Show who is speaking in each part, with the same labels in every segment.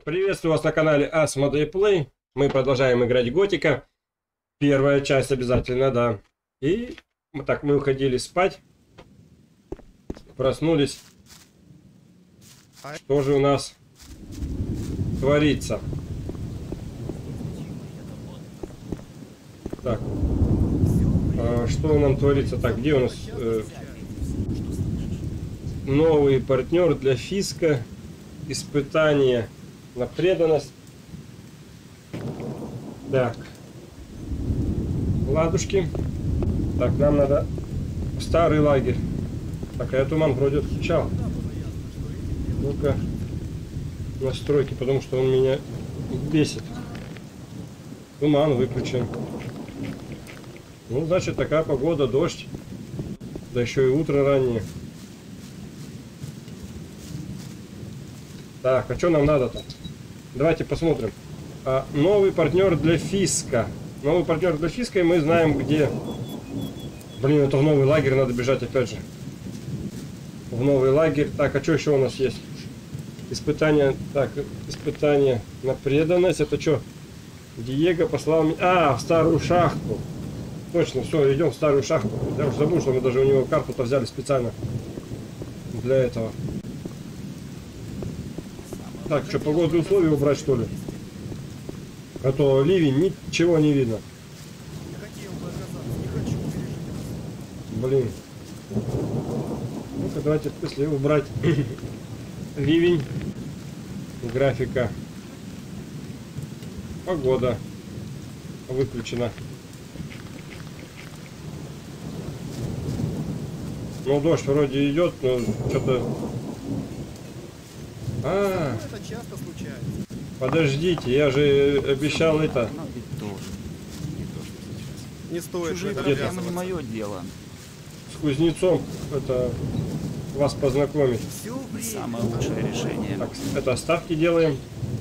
Speaker 1: Приветствую вас на канале Asmodee Play. Мы продолжаем играть Готика. Первая часть обязательно, да. И мы уходили спать. Проснулись. Что же у нас творится? Так. Что нам творится? Так, где у нас новый партнер для Фиска? Испытание на преданность. Так. Ладушки. Так, нам надо в старый лагерь. Так, а я туман вроде отключал. Ну-ка. Настройки, потому что он меня бесит. Туман выключен. Ну, значит, такая погода, дождь. Да еще и утро раннее. Так, а что нам надо-то? Давайте посмотрим. Новый партнер для Фиска. Новый партнер для Фиска, и мы знаем, где. Блин, это в новый лагерь надо бежать опять же. В новый лагерь. Так, а что еще у нас есть? Испытание. Так, испытание на преданность. Это что? Диего послал меня. В старую шахту. Точно, все, идем в старую шахту. Я уже забыл, что мы даже у него карту-то взяли специально для этого. Так, что, погодные условия убрать, что ли? А то ливень, ничего не видно. Блин. Ну-ка, давайте если убрать ливень. Графика. Погода выключена. Ну, дождь вроде идет, но что-то...
Speaker 2: Это часто случается.
Speaker 1: Подождите, я же обещал это.
Speaker 2: Не стоит
Speaker 3: Чужие
Speaker 2: это
Speaker 3: проблемы не мое дело.
Speaker 1: С кузнецом это вас познакомить.
Speaker 3: Самое лучшее решение.
Speaker 1: Так, это ставки делаем.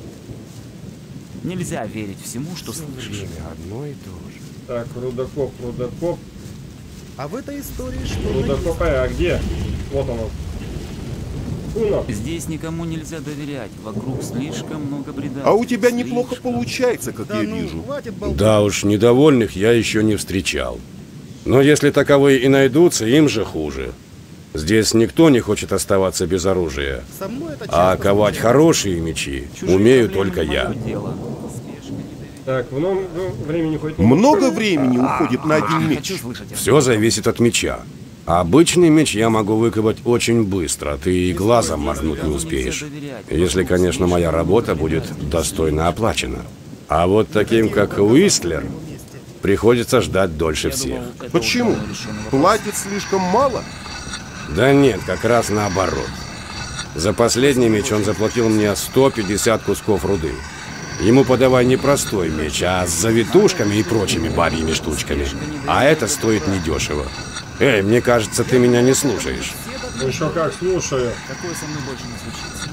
Speaker 3: Нельзя верить всему, что слышишь.
Speaker 4: Одно и то же.
Speaker 1: Так, рудокоп.
Speaker 2: А в этой истории что-то
Speaker 1: Рудокоп, а где? Вот он. Уно.
Speaker 3: Здесь никому нельзя доверять. Вокруг слишком много предателей.
Speaker 4: А у тебя неплохо
Speaker 3: Слишком.
Speaker 4: получается, как
Speaker 2: Да
Speaker 4: я
Speaker 2: ну,
Speaker 4: вижу.
Speaker 2: хватит болтать.
Speaker 5: Да уж, недовольных я еще не встречал. Но если таковые и найдутся, им же хуже. Здесь никто не хочет оставаться без оружия.
Speaker 2: Со мной это
Speaker 5: А
Speaker 2: часто
Speaker 5: ковать
Speaker 2: случается.
Speaker 5: хорошие мечи
Speaker 3: Чужие
Speaker 5: умею
Speaker 3: проблемы
Speaker 5: только
Speaker 3: не
Speaker 5: я.
Speaker 3: мое дело. Слежка не доверяй.
Speaker 1: Так, много времени хоть
Speaker 4: Много времени уходит на один
Speaker 3: Не
Speaker 4: меч.
Speaker 3: хочу слышать это.
Speaker 5: Все зависит от меча. Обычный меч я могу выковать очень быстро, ты и глазом моргнуть не успеешь. Если, конечно, моя работа будет достойно оплачена. А вот таким, как Уистлер, приходится ждать дольше всех.
Speaker 4: Почему? Платит слишком мало?
Speaker 5: Да нет, как раз наоборот. За последний меч он заплатил мне 150 кусков руды. Ему подавай не простой меч, а с завитушками и прочими бабьими штучками. А это стоит недешево. Эй, мне кажется, ты меня не слушаешь.
Speaker 1: Еще как, слушаю.
Speaker 3: Такое со мной больше не случится.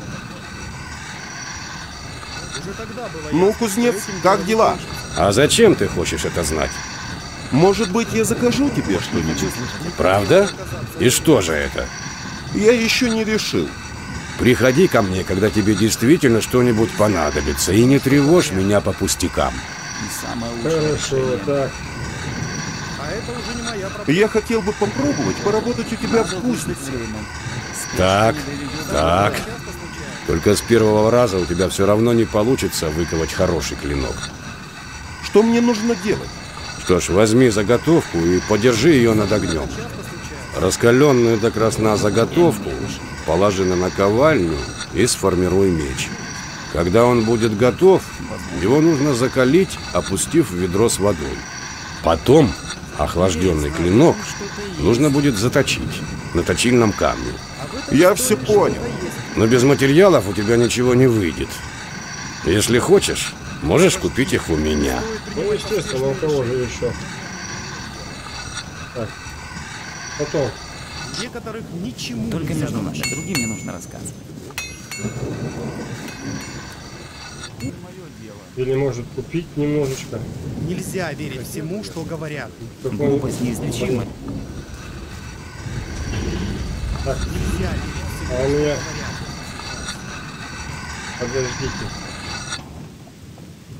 Speaker 2: Уже тогда было
Speaker 4: Ну,
Speaker 2: ясно,
Speaker 4: кузнец,
Speaker 2: что этим
Speaker 4: как
Speaker 2: дело
Speaker 4: дела?
Speaker 2: закончится.
Speaker 5: А зачем ты хочешь это знать?
Speaker 4: Может быть, я закажу тебе что-нибудь?
Speaker 5: Правда? И что же это?
Speaker 4: Я еще не решил.
Speaker 5: Приходи ко мне, когда тебе действительно что-нибудь понадобится, и не тревожь меня по пустякам.
Speaker 3: И самое лучшее
Speaker 1: Хорошо,
Speaker 3: решение.
Speaker 1: так.
Speaker 2: А это уже не моя проблема.
Speaker 4: Я хотел бы попробовать поработать у тебя в
Speaker 3: Надо выждать
Speaker 4: кузнице.
Speaker 3: время.
Speaker 5: Так,
Speaker 3: Спешка не доведет до
Speaker 5: так.
Speaker 2: Часто случается.
Speaker 5: Только с первого раза у тебя все равно не получится выковать хороший клинок.
Speaker 4: Что мне нужно делать?
Speaker 5: Что ж, возьми заготовку и подержи ее над огнем.
Speaker 2: Часто случается.
Speaker 5: Раскаленную до красна заготовку положи на наковальню и сформируй меч. Когда он будет готов, его нужно закалить, опустив в ведро с водой. Потом охлажденный клинок нужно будет заточить на точильном камне.
Speaker 4: Я все понял.
Speaker 5: Но без материалов у тебя ничего не выйдет. Если хочешь, можешь купить их у меня.
Speaker 1: Ну, естественно, у кого же еще? Так. Потом.
Speaker 2: Некоторых ничему
Speaker 3: Только
Speaker 2: нельзя
Speaker 3: между
Speaker 2: научить.
Speaker 3: нами. Другим не нужно рассказывать.
Speaker 1: Или может купить немножечко.
Speaker 2: Нельзя верить всему, что говорят.
Speaker 1: Какой-
Speaker 3: Глупость неизлечима.
Speaker 1: Так,
Speaker 2: Нельзя верить всему,
Speaker 1: а у меня...
Speaker 2: что говорят.
Speaker 1: Подождите.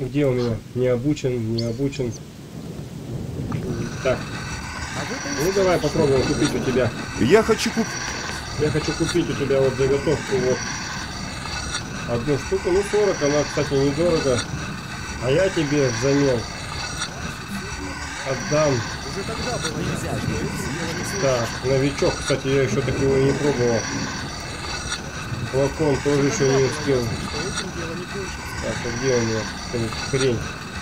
Speaker 1: Где у меня? Не обучен, не обучен. Так. Ну давай попробуем купить у тебя.
Speaker 4: Я хочу
Speaker 1: Я хочу купить у тебя вот заготовку вот. Одну штуку, ну 40, она, кстати, недорого. А я тебе взамен отдам.
Speaker 2: Уже тогда было ясно, что это
Speaker 1: Так, новичок, кстати, я еще такого и не пробовал. Флакон тоже еще не успел.
Speaker 2: что этим дело не кончится.
Speaker 1: Так, а где у меня какая-нибудь хрень?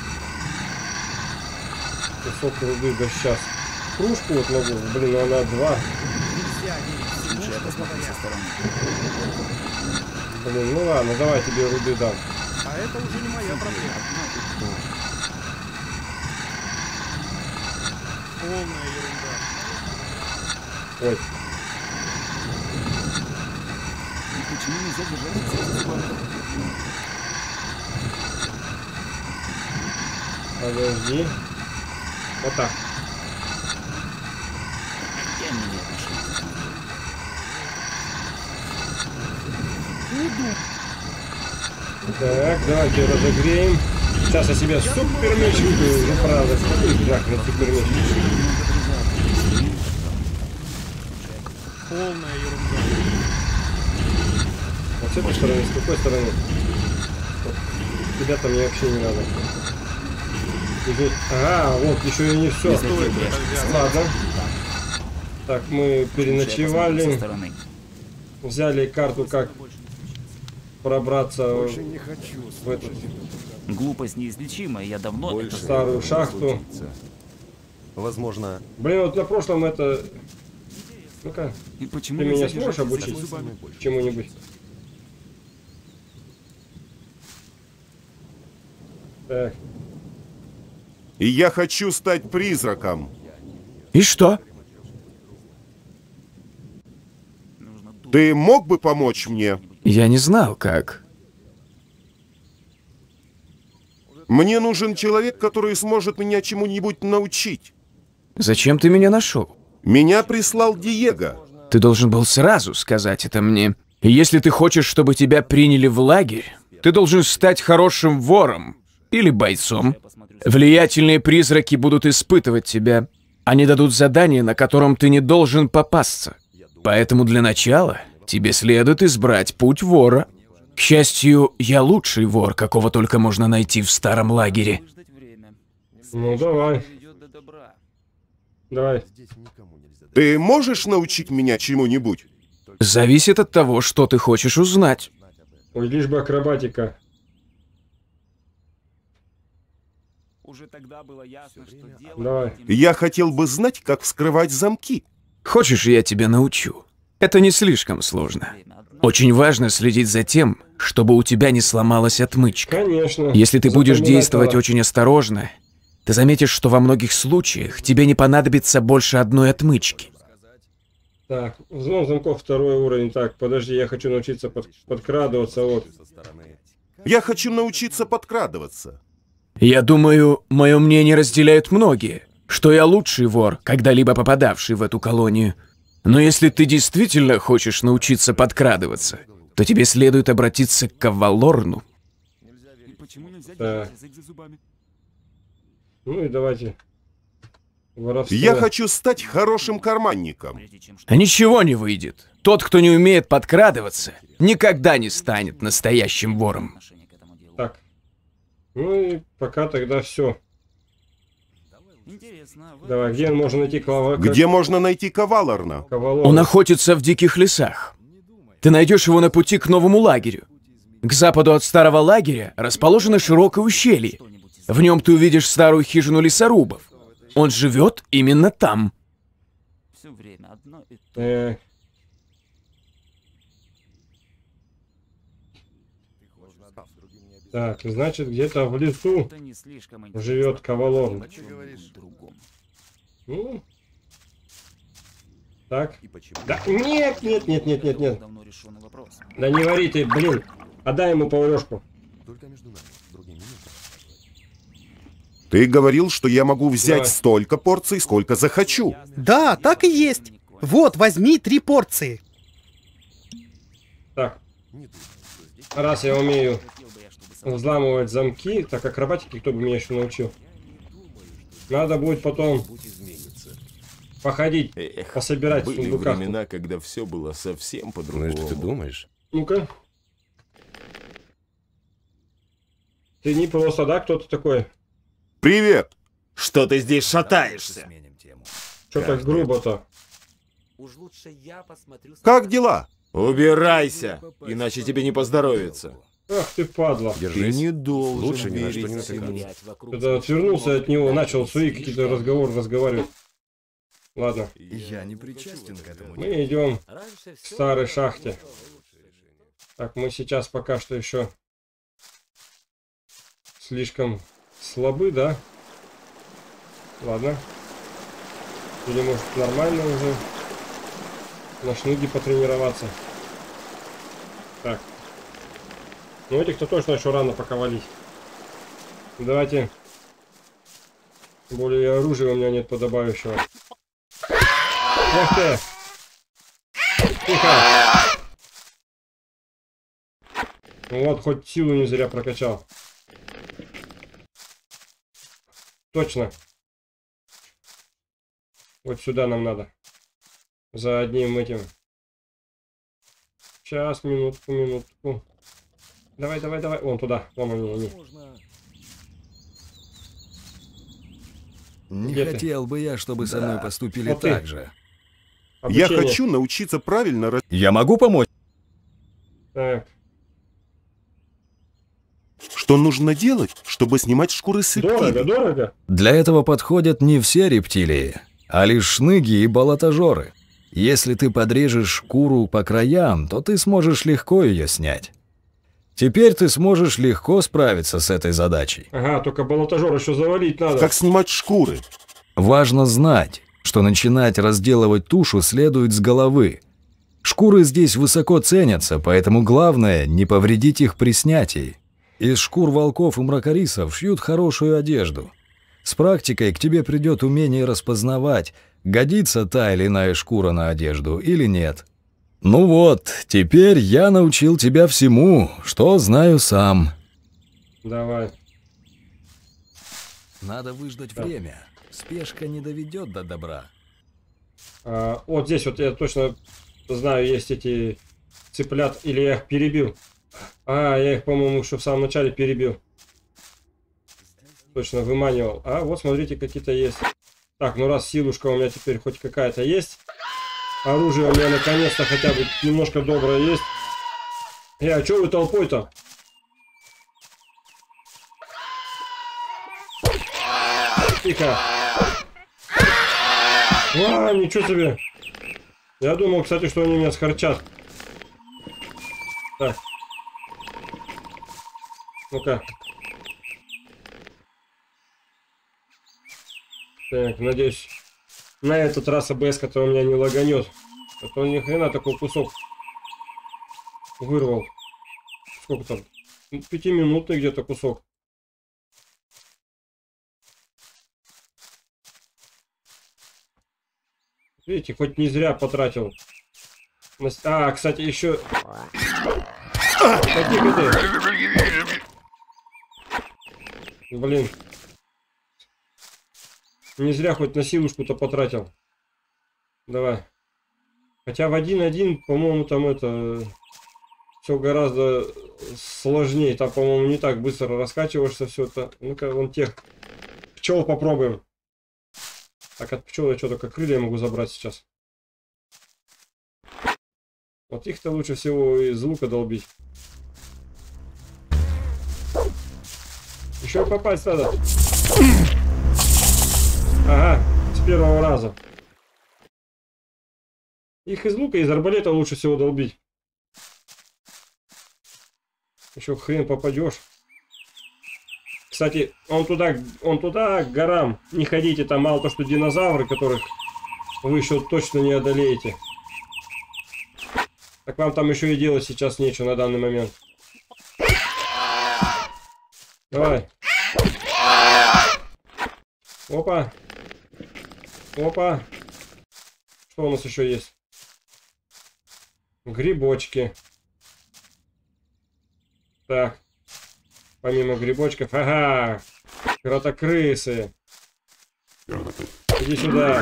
Speaker 1: Кусок руды, да сейчас. Кружку вот могу, блин, она 2.
Speaker 2: Нельзя верить всему,
Speaker 3: Лучше я
Speaker 2: что
Speaker 3: посмотрю со
Speaker 2: говорят.
Speaker 3: стороны.
Speaker 1: Блин, ну ладно, давай тебе руды дам.
Speaker 2: А это уже не моя проблема. Полная ерунда.
Speaker 1: Ой,
Speaker 3: И почему нельзя держать язык за зубами?
Speaker 1: подожди. Вот так.
Speaker 3: Я не имею отношения к этому делу.
Speaker 1: Так, давайте разогреем. Сейчас я себе супер меч выпью. Ну правда, смотри, как на супер меч.
Speaker 2: Полная ерунда.
Speaker 1: Вот с этой стороны, с какой стороны? Вот. Тебя-то мне вообще не надо. Извините. Ага, вот еще и не все.
Speaker 2: Стоит это вязать.
Speaker 1: Ладно. Так, мы
Speaker 3: Лучше я посмотрю со
Speaker 1: переночевали.
Speaker 3: стороны.
Speaker 1: Взяли карту, как пробраться в эту
Speaker 3: Глупость неизлечима, я давно это
Speaker 1: старую шахту.
Speaker 4: Возможно,
Speaker 1: Блин, вот на прошлом это... Ну-ка,
Speaker 3: И почему
Speaker 1: ты
Speaker 3: нельзя
Speaker 1: меня
Speaker 3: держать
Speaker 1: сможешь
Speaker 3: язык
Speaker 1: обучить
Speaker 3: за зубами?
Speaker 1: чему-нибудь? Так,
Speaker 4: и я хочу стать призраком.
Speaker 6: И что?
Speaker 3: Нужно думать.
Speaker 4: Ты мог бы помочь мне?
Speaker 6: Я не знал, как.
Speaker 4: Мне нужен человек, который сможет меня чему-нибудь научить.
Speaker 6: Зачем ты меня нашел?
Speaker 4: Меня прислал Диего.
Speaker 6: Ты должен был сразу сказать это мне. И если ты хочешь, чтобы тебя приняли в лагерь, ты должен стать хорошим вором или бойцом. Влиятельные призраки будут испытывать тебя. Они дадут задание, на котором ты не должен попасться. Поэтому для начала тебе следует избрать путь вора. К счастью, я лучший вор, какого только можно найти в старом лагере.
Speaker 3: Выждать время.
Speaker 1: ну давай,
Speaker 3: Ведет до добра.
Speaker 1: давай.
Speaker 4: Ты можешь научить меня чему-нибудь?
Speaker 6: Зависит от того, что ты хочешь узнать.
Speaker 1: Ой, лишь бы акробатика.
Speaker 3: Уже тогда было ясно, что дело
Speaker 1: Давай.
Speaker 3: этим-
Speaker 4: Я хотел бы знать, как вскрывать замки.
Speaker 6: Хочешь, я тебя научу? Это не слишком сложно.
Speaker 3: время одно.
Speaker 6: Очень важно следить за тем, чтобы у тебя не сломалась отмычка.
Speaker 1: Конечно.
Speaker 6: Если ты будешь
Speaker 1: Запоминай
Speaker 6: действовать
Speaker 1: слова.
Speaker 6: очень осторожно, ты заметишь, что во многих случаях тебе не понадобится больше одной отмычки.
Speaker 1: Так, взлом замков 2 уровень. Так, подожди, я хочу научиться подкрадываться. Вот.
Speaker 4: Я хочу научиться подкрадываться.
Speaker 6: Я думаю, мое мнение разделяют многие, что я лучший вор, когда-либо попадавший в эту колонию. Но если ты действительно хочешь научиться подкрадываться, то тебе следует обратиться к Кавалорну.
Speaker 3: И почему нельзя
Speaker 1: Так.
Speaker 3: держать язык за зубами?
Speaker 1: Ну и давайте. Воровство.
Speaker 4: Я хочу стать хорошим карманником.
Speaker 3: Прежде чем
Speaker 6: А ничего не выйдет. Тот, кто не умеет подкрадываться, никогда не станет настоящим вором.
Speaker 3: отношение к этому делу.
Speaker 1: Так. Ну и пока тогда все.
Speaker 3: Интересно, вы
Speaker 1: Давай, где можно найти
Speaker 4: Где можно найти Кавалорна?
Speaker 6: Он охотится в диких лесах. Ты найдешь его на пути к новому лагерю. К западу от старого лагеря расположено широкое ущелье.
Speaker 3: что-нибудь из
Speaker 6: В нем ты увидишь старую хижину лесорубов. Он живет именно там.
Speaker 3: все время одно и то.
Speaker 1: Так, значит, где-то в лесу
Speaker 3: Это не слишком интересно.
Speaker 1: живет Кавалорн.
Speaker 3: О чём-нибудь другом.
Speaker 1: Ну. Так. Да, нет, нет, нет, нет, нет, нет.
Speaker 3: Давно решенный вопрос.
Speaker 1: Да не вари ты, блин. Отдай ему поварешку.
Speaker 4: Ты говорил, что я могу взять
Speaker 1: Давай.
Speaker 4: столько порций, сколько захочу.
Speaker 2: Да, так и есть. Вот, возьми 3 порции.
Speaker 1: Так. Раз я умею
Speaker 3: Хотел бы я, чтобы
Speaker 1: взламывать замки. Так, акробатики кто бы меня еще научил? Надо будет потом походить,
Speaker 4: Эх,
Speaker 1: пособирать в
Speaker 4: были
Speaker 1: сундуках.
Speaker 4: времена, когда все было совсем
Speaker 5: Ну,
Speaker 4: по-другому.
Speaker 5: это ты думаешь?
Speaker 1: Ну-ка. Ты не просто, да, кто-то такой?
Speaker 4: Привет! Что ты здесь шатаешься?
Speaker 1: Что так грубо-то?
Speaker 4: Как дела? Убирайся, иначе тебе не поздоровится.
Speaker 1: Ах ты, падла.
Speaker 4: Ты
Speaker 5: Держись.
Speaker 4: не должен
Speaker 5: Лучше ни на что
Speaker 4: верить
Speaker 5: не
Speaker 4: всему.
Speaker 5: натыкаться.
Speaker 1: Когда отвернулся от него, начал свои какие-то разговоры разговаривать. Ладно,
Speaker 7: Я не причастен к этому.
Speaker 1: мы идем к старой шахте. Так, мы сейчас пока что еще слишком слабы, да? Ладно. Или может нормально уже на шнуге потренироваться. Так. Ну этих-то точно еще рано пока валить. Давайте. Тем более и оружия у меня нет подобающего. Эх ты! Тихо! Вот, хоть силу не зря прокачал. Точно. Вот сюда нам надо. За одним этим. Сейчас, минутку, минутку. Давай, давай, давай. Вон туда. Вон они.
Speaker 7: Не
Speaker 1: Где ты?
Speaker 7: хотел бы я, чтобы со мной поступили
Speaker 1: Вот ты.
Speaker 7: так же.
Speaker 4: Я
Speaker 1: Обучение.
Speaker 4: хочу научиться правильно...
Speaker 7: Я могу помочь?
Speaker 1: Так.
Speaker 4: Что нужно делать, чтобы снимать шкуры с
Speaker 1: Дорого,
Speaker 4: рептилий?
Speaker 1: дорого.
Speaker 7: Для этого подходят не все рептилии, а лишь шныги и болотожоры. Если ты подрежешь шкуру по краям, то ты сможешь легко ее снять. Теперь ты сможешь легко справиться с этой задачей.
Speaker 1: Ага, только болотожор еще завалить надо.
Speaker 4: Как снимать шкуры?
Speaker 7: Важно знать, что начинать разделывать тушу следует с головы. Шкуры здесь высоко ценятся, поэтому главное не повредить их при снятии. Из шкур волков и мракорисов шьют хорошую одежду. С практикой к тебе придет умение распознавать, годится та или иная шкура на одежду или нет. Ну вот, теперь я научил тебя всему, что знаю сам.
Speaker 1: Давай.
Speaker 7: Надо выждать время. Спешка не доведет до добра.
Speaker 1: Вот здесь вот я точно знаю, есть эти цыплят, или я их перебил. Я их, по-моему, еще в самом начале перебил. Точно выманивал. Вот смотрите, какие-то есть. Так, ну раз силушка у меня теперь хоть какая-то есть. Оружие у меня наконец-то хотя бы немножко доброе есть. А что вы толпой-то? Тихо. Ничего себе. Я думал, кстати, что они меня схарчат. Так. Ну-ка. Так, надеюсь, на этот раз АБС, который у меня не лаганет. А то ни хрена такой кусок вырвал. Сколько там? 5-минутный где-то кусок. Видите, хоть не зря потратил. Кстати, еще... Какие ты? Блин. Не зря хоть на силушку-то потратил. Давай. Хотя в 1.1, по-моему, там это... Все гораздо сложнее. Там, по-моему, не так быстро раскачиваешься все это. Ну-ка, вон тех пчел попробуем. Так, от пчел я что, только крылья могу забрать сейчас. Вот их-то лучше всего из лука долбить. Еще попасть надо. Ага, с первого раза. Их из лука, из арбалета лучше всего долбить. Еще хрен попадешь. Кстати, он туда, к горам. Не ходите, там мало то, что динозавры, которых вы еще точно не одолеете. Так вам там еще и делать сейчас нечего на данный момент. Давай. Опа. Опа. Что у нас еще есть? Грибочки. Так. Помимо грибочков. Ага! Кротокрысы. Иди сюда.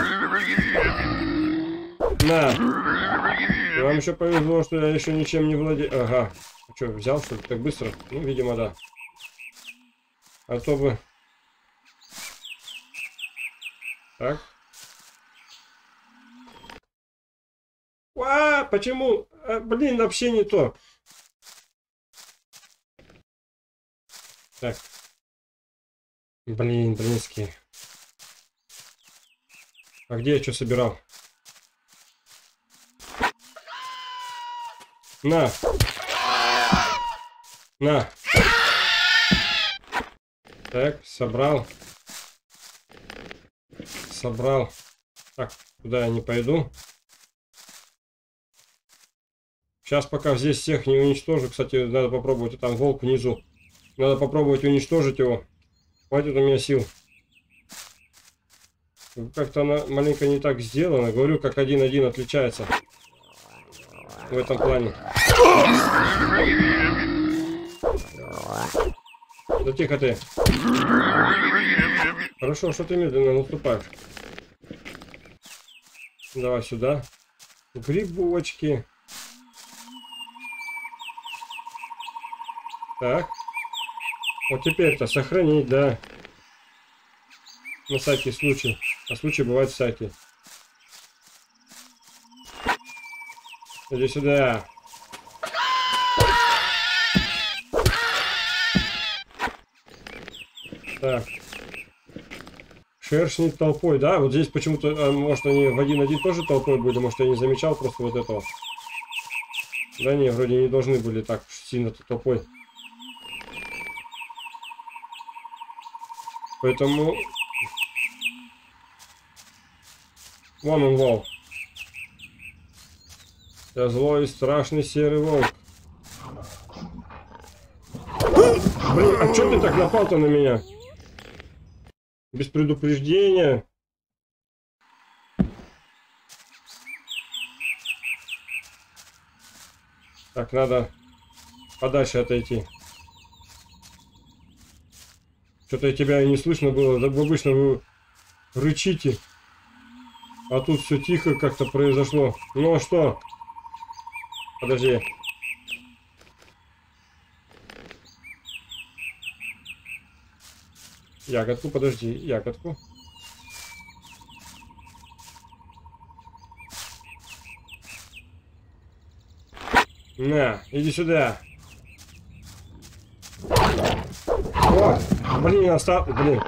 Speaker 1: На. Вам еще повезло, что я еще ничем не владею. Ага. Что, взял, что ли, так быстро? Ну, видимо, да. А то бы... Так. А, почему? Блин, вообще не то. Так. Блин, блинские. А где я что собирал? На. На. Так, собрал. Собрал. Так, куда я не пойду. Сейчас пока здесь всех не уничтожу. Кстати, надо попробовать. Там волк внизу. Надо попробовать уничтожить его. Хватит у меня сил. Как-то она маленько не так сделана. Говорю, как 1-1 отличается. В этом плане. Да тихо ты. Хорошо, что ты медленно наступаешь. Давай сюда. Грибочки. Так. Вот теперь-то сохранить, да. На всякий случай. А случаи бывают всякие. Иди сюда. Так. Шершни толпой, да? Вот здесь почему-то, может, они в 1-1 тоже толпой были, может, я не замечал просто вот этого. Да не, вроде не должны были так сильно толпой. Поэтому... Вон он, волк. Я злой и страшный серый волк. Блин, а чё ты так напал-то на меня? Без предупреждения. Так, надо подальше отойти. Что-то тебя и не слышно было. Обычно вы рычите. А тут все тихо как-то произошло. Ну а что? Подожди. Ягодку, подожди, ягодку. На, иди сюда. О, блин, остался, блин.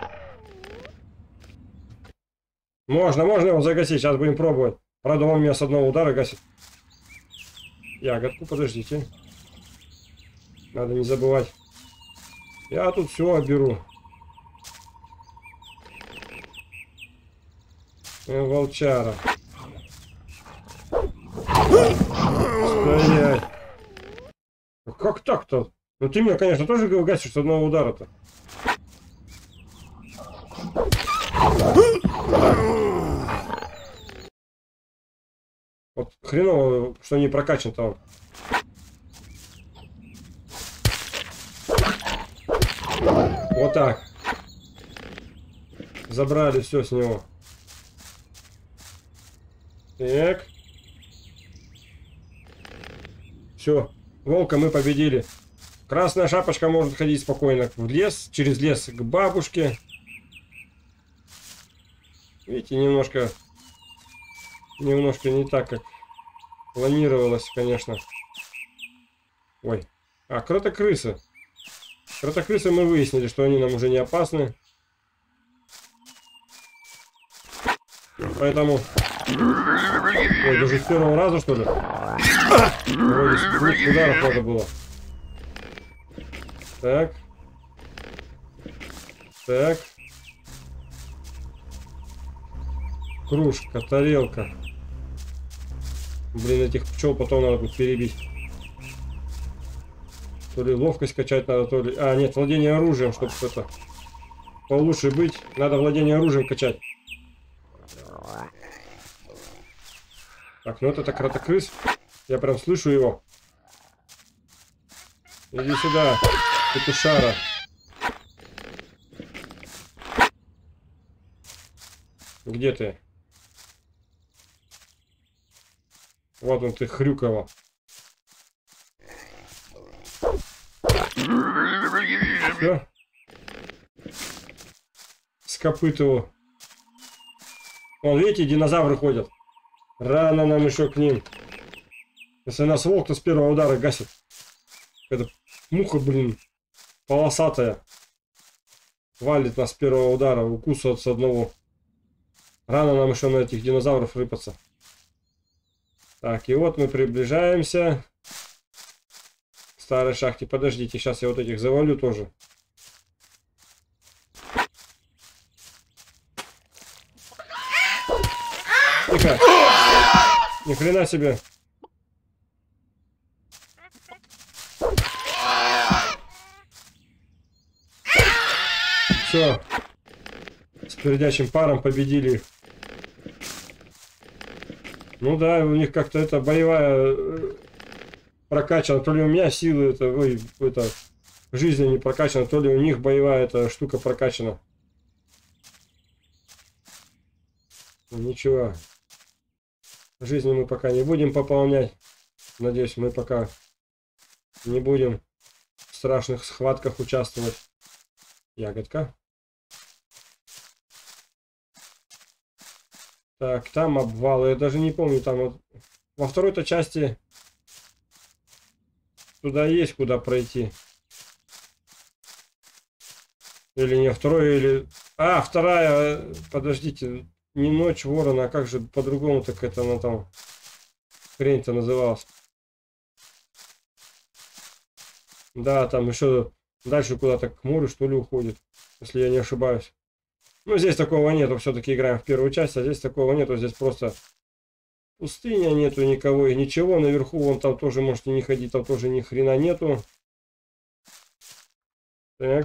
Speaker 1: Можно его загасить, сейчас будем пробовать. Правда, он меня с одного удара гасит. Ягодку, подождите. Надо не забывать. Я тут все беру. Волчара. Стоять. Как так-то? Ну ты меня, конечно, тоже гасишь с одного удара-то. Вот хреново, что не прокачан-то он. Вот так. Забрали все с него. Так. Все. Волка мы победили. Красная шапочка может ходить спокойно в лес, через лес к бабушке. Видите, немножко не так, как планировалось, конечно. Ой. А, кротокрысы. Кротокрысы мы выяснили, что они нам уже не опасны. Поэтому... Ой, даже с первого раза, что ли? Вроде с 2 ударов надо было. Так. Так. Кружка, тарелка. Блин, этих пчел потом надо будет перебить. То ли ловкость качать надо, то ли... А, нет, владение оружием, чтобы это... Получше быть, надо владение оружием качать. Так, ну вот это кротокрыс. Я прям слышу его. Иди сюда, петушара. Где ты? Вот он ты, Хрюкова. Все. С копыт его. Вон, видите, динозавры ходят. Рано нам еще к ним. Если нас волк, то с первого удара гасит. Это муха, блин, полосатая. Валит нас с первого удара, укуса с одного. Рано нам еще на этих динозавров рыпаться. Так, и вот мы приближаемся к старой шахте. Подождите, сейчас я вот этих завалю тоже. Тихо. Ни хрена себе. Все. С пердячим паром победили их. Ну да, у них как-то это боевая прокачана. То ли у меня силы, это жизнь не прокачана, то ли у них боевая эта штука прокачана. Ничего. Жизни мы пока не будем пополнять. Надеюсь, мы пока не будем в страшных схватках участвовать. Ягодка. Так, там обвалы. Я даже не помню, там вот во второй-то части туда есть куда пройти. Или не второй, или... А, вторая, подождите, не ночь ворона, а как же по-другому так это она там хрень-то называлась. Да, там еще дальше куда-то к морю, что ли, уходит, если я не ошибаюсь. Ну, здесь такого нету, все-таки играем в первую часть, а здесь такого нету, здесь просто пустыня, нету никого и ничего. Наверху вон там тоже можете не ходить, там тоже ни хрена нету. Так.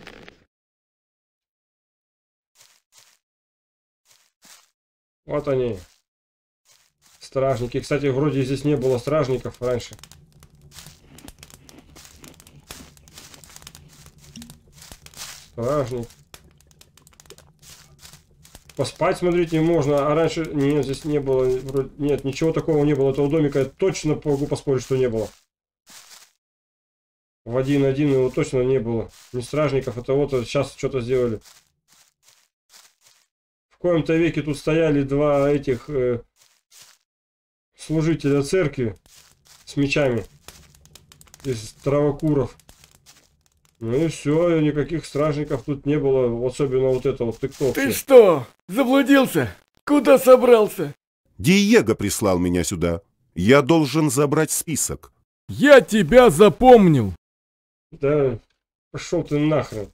Speaker 1: Вот они. Стражники. Кстати, вроде здесь не было стражников раньше. Стражник. Поспать, смотрите, можно. А раньше... Нет, здесь не было... Вроде... Нет, ничего такого не было. Этого домика я точно могу поспорить, что не было. В 1.1 его точно не было. Ни стражников. Это вот сейчас что-то сделали. В коем-то веке тут стояли два этих... служителя церкви с мечами. Из травокуров. Ну и все, никаких стражников тут не было, особенно вот это вот тыктовки.
Speaker 8: Ты что, заблудился? Куда собрался?
Speaker 4: Диего прислал меня сюда. Я должен забрать список.
Speaker 8: Я тебя запомнил.
Speaker 1: Да, пошел ты нахрен.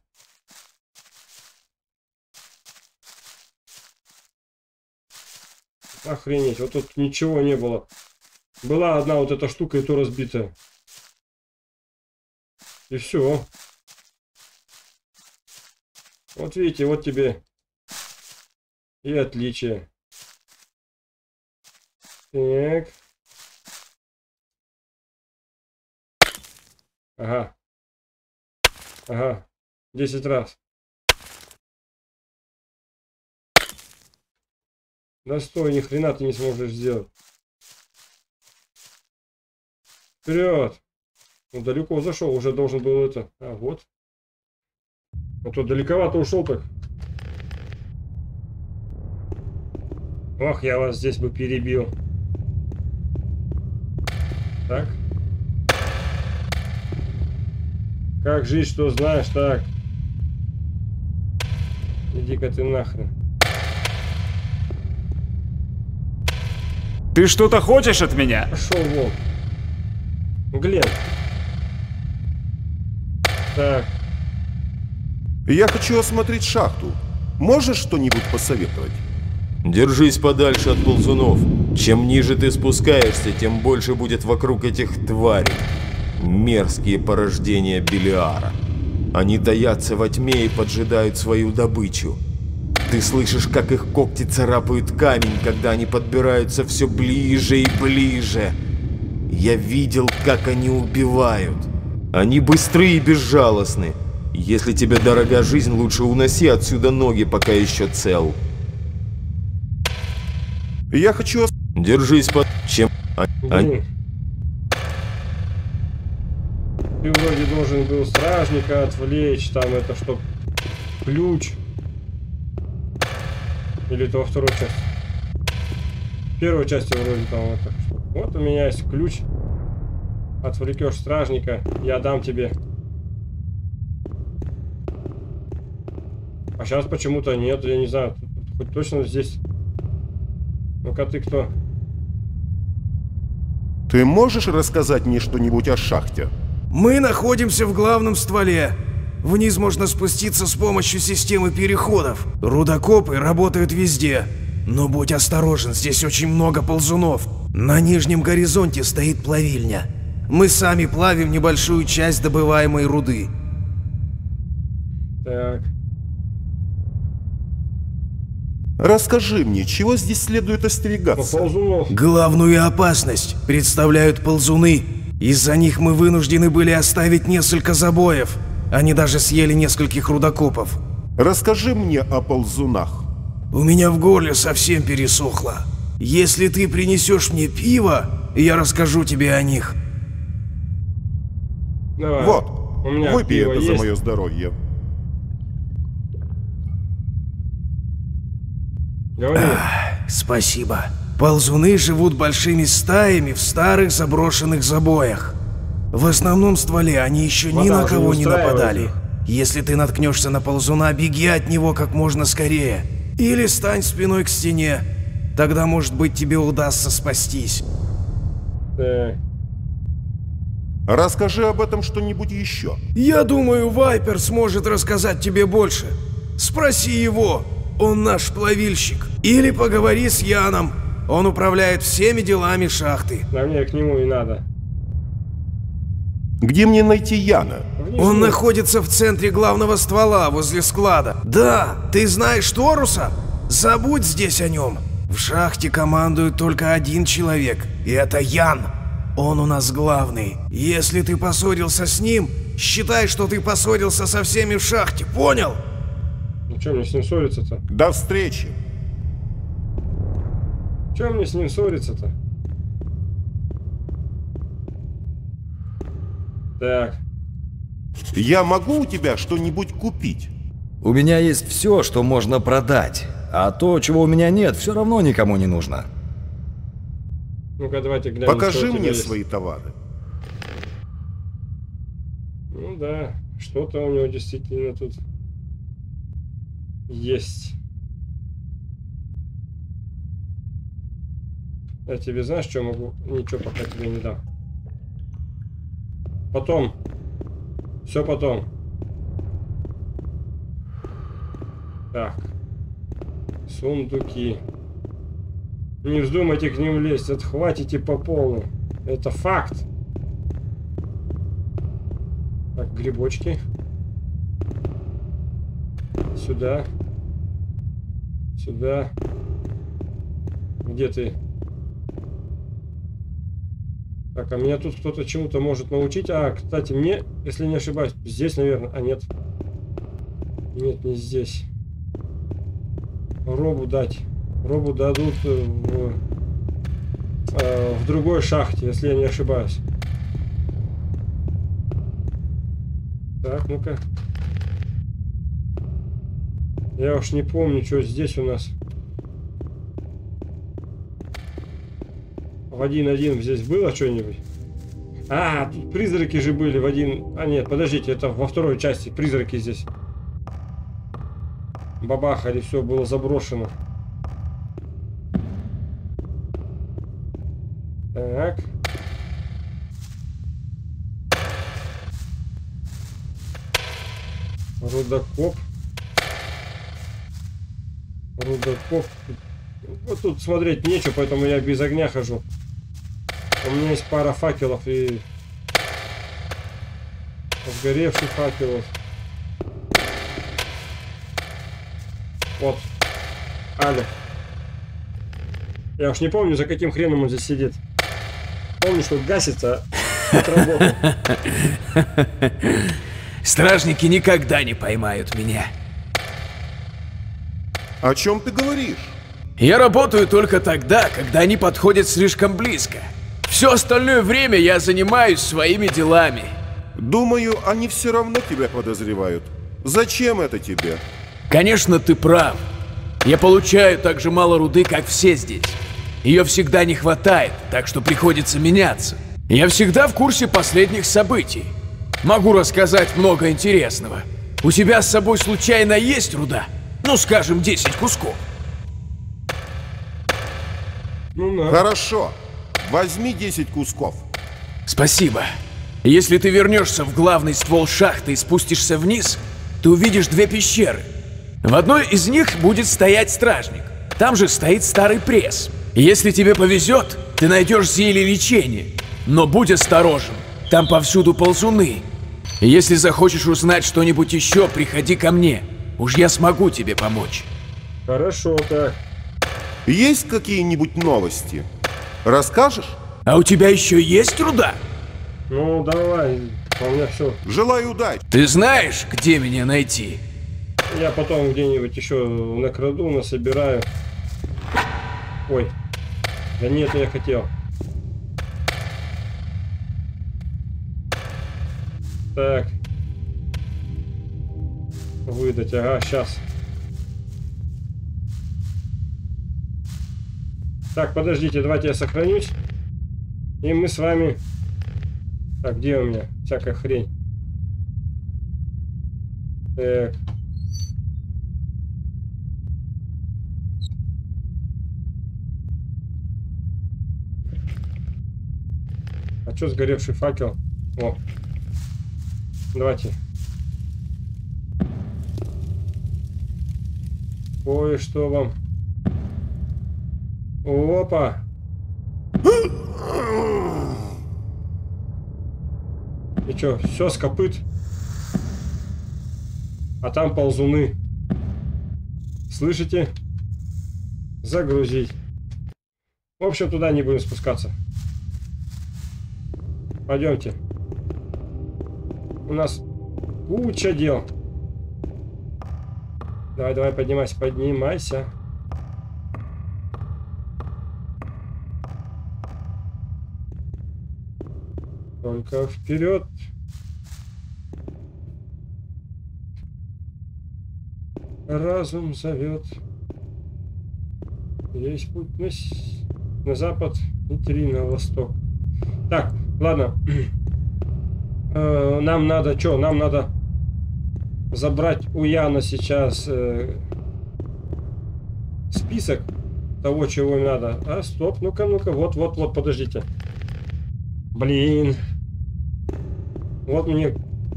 Speaker 1: Охренеть, вот тут ничего не было. Была одна вот эта штука, и то разбитая. И все. Вот видите, вот тебе и отличие. Так. Ага. Ага. 10 раз. Да стой, ни хрена ты не сможешь сделать. Вперед! Ну, далеко зашел, уже должен был это. А, вот. А то далековато ушел так. Ох, я вас здесь бы перебил. Так. Как жить, что знаешь, так. Иди-ка ты нахрен.
Speaker 9: Ты что-то хочешь от меня?
Speaker 1: Пошел вон. Глеб. Так.
Speaker 4: Я хочу осмотреть шахту. Можешь что-нибудь посоветовать?
Speaker 10: Держись подальше от ползунов. Чем ниже ты спускаешься, тем больше будет вокруг этих тварей. Мерзкие порождения Белиара. Они таятся во тьме и поджидают свою добычу. Ты слышишь, как их когти царапают камень, когда они подбираются все ближе и ближе. Я видел, как они убивают. Они быстры и безжалостны. Если тебе дорога жизнь, лучше уноси отсюда ноги, пока еще цел.
Speaker 4: Я хочу...
Speaker 10: Держись под... Чем...
Speaker 1: Блин. Ты вроде должен был стражника отвлечь, там это чтоб ключ. Или это во второй части? В первой части вроде там это. Вот у меня есть ключ. Отвлекешь стражника, я дам тебе. А сейчас почему-то нет, я не знаю, хоть точно здесь. Ну-ка ты кто?
Speaker 4: Ты можешь рассказать мне что-нибудь о шахте?
Speaker 9: Мы находимся в главном стволе. Вниз можно спуститься с помощью системы переходов. Рудокопы работают везде. Но будь осторожен, здесь очень много ползунов. На нижнем горизонте стоит плавильня. Мы сами плавим небольшую часть добываемой руды.
Speaker 1: Так.
Speaker 4: Расскажи мне, чего здесь следует остерегаться?
Speaker 1: Ползунов.
Speaker 9: Главную опасность представляют ползуны. Из-за них мы вынуждены были оставить несколько забоев. Они даже съели нескольких рудокопов.
Speaker 4: Расскажи мне о ползунах.
Speaker 9: У меня в горле совсем пересохло. Если ты принесешь мне пиво, я расскажу тебе о них.
Speaker 1: Давай.
Speaker 4: Вот,
Speaker 1: У меня
Speaker 4: выпей
Speaker 1: пиво
Speaker 4: это
Speaker 1: есть.
Speaker 4: за мое здоровье.
Speaker 1: Говори.
Speaker 9: Спасибо. Ползуны живут большими стаями в старых заброшенных забоях. В основном стволе они еще ни на кого не нападали. Если ты наткнешься на ползуна, беги от него как можно скорее. Или стань спиной к стене. Тогда, может быть, тебе удастся спастись.
Speaker 1: Так.
Speaker 4: Расскажи об этом что-нибудь еще.
Speaker 9: Я думаю, Вайпер сможет рассказать тебе больше. Спроси его, он наш плавильщик. Или поговори с Яном, он управляет всеми делами шахты.
Speaker 1: Да мне к нему и надо.
Speaker 4: Где мне найти Яна?
Speaker 1: Внизу.
Speaker 9: Он находится в центре главного ствола, возле склада. Да, ты знаешь Торуса? Забудь здесь о нем. В шахте командует только один человек, и это Ян. Он у нас главный. Если ты поссорился с ним, считай, что ты поссорился со всеми в шахте, понял?
Speaker 1: Ну что мне с ним ссориться-то?
Speaker 4: До встречи.
Speaker 1: Че мне с ним ссориться-то? Так.
Speaker 4: Я могу у тебя что-нибудь купить?
Speaker 7: У меня есть все, что можно продать. А то, чего у меня нет, все равно никому не нужно.
Speaker 1: Ну-ка, давайте глянем, что
Speaker 4: Покажи
Speaker 1: у тебя
Speaker 4: мне
Speaker 1: есть.
Speaker 4: свои товары.
Speaker 1: Ну да, что-то у него действительно тут есть. Я тебе знаешь, что могу? Ничего пока тебе не дам. Потом. Все потом. Так. Сундуки. Не вздумайте к ним лезть, отхватите по полной. Это факт. Так, грибочки. Сюда. Сюда. Где ты? Так, а меня тут кто-то чему-то может научить. А, кстати, мне, если не ошибаюсь, здесь, наверное. А, нет. Нет, не здесь. Робу дать. Робу дадут в другой шахте, если я не ошибаюсь. Так, ну-ка. Я уж не помню, что здесь у нас. В 1.1 здесь было что-нибудь? А, тут призраки же были в 1... А, нет, подождите, это во второй части. Призраки здесь. Бабахали, все было заброшено. Так. Рудокоп. Рудокоп. Вот тут смотреть нечего, поэтому я без огня хожу. У меня есть пара факелов и сгоревших факелов. Вот. Аля. Я уж не помню, за каким хреном он здесь сидит. Помню, что гасится, отработал.
Speaker 6: Стражники никогда не поймают меня.
Speaker 4: О чем ты говоришь?
Speaker 6: Я работаю только тогда, когда они подходят слишком близко. Все остальное время я занимаюсь своими делами.
Speaker 4: Думаю, они все равно тебя подозревают. Зачем это тебе?
Speaker 6: Конечно, ты прав. Я получаю так же мало руды, как все здесь. Ее всегда не хватает, так что приходится меняться. Я всегда в курсе последних событий. Могу рассказать много интересного. У тебя с собой случайно есть руда? Ну, скажем, 10 кусков.
Speaker 1: Ну, да.
Speaker 4: Хорошо. Возьми 10 кусков.
Speaker 6: Спасибо. Если ты вернешься в главный ствол шахты и спустишься вниз, ты увидишь 2 пещеры. В одной из них будет стоять стражник. Там же стоит старый пресс. Если тебе повезет, ты найдешь зелье лечения. Но будь осторожен, там повсюду ползуны. Если захочешь узнать что-нибудь еще, приходи ко мне. Уж я смогу тебе помочь.
Speaker 1: Хорошо, так.
Speaker 4: Есть какие-нибудь новости? Расскажешь?
Speaker 6: А у тебя еще есть руда?
Speaker 1: Ну, давай, у меня все.
Speaker 4: Желаю удачи.
Speaker 6: Ты знаешь, где меня найти?
Speaker 1: Я потом где-нибудь еще накраду, насобираю. Ой. Да нет, я хотел. Так. Выдать, ага, сейчас. Так, подождите, давайте я сохранюсь. И мы с вами... Так, где у меня всякая хрень? Так. А что сгоревший факел? О. Давайте. Кое-что вам. Опа. И чё, все с копыт? А там ползуны. Слышите? Загрузить. В общем, туда не будем спускаться. Пойдемте. У нас куча дел. Давай, давай, поднимайся, поднимайся. Только вперед. Разум зовет. Есть путь на запад и 3 на восток. Так, ладно. Нам надо что? Нам надо забрать у Яна сейчас список того, чего им надо. А, стоп, ну-ка, ну-ка, вот, подождите. Блин. Вот мне...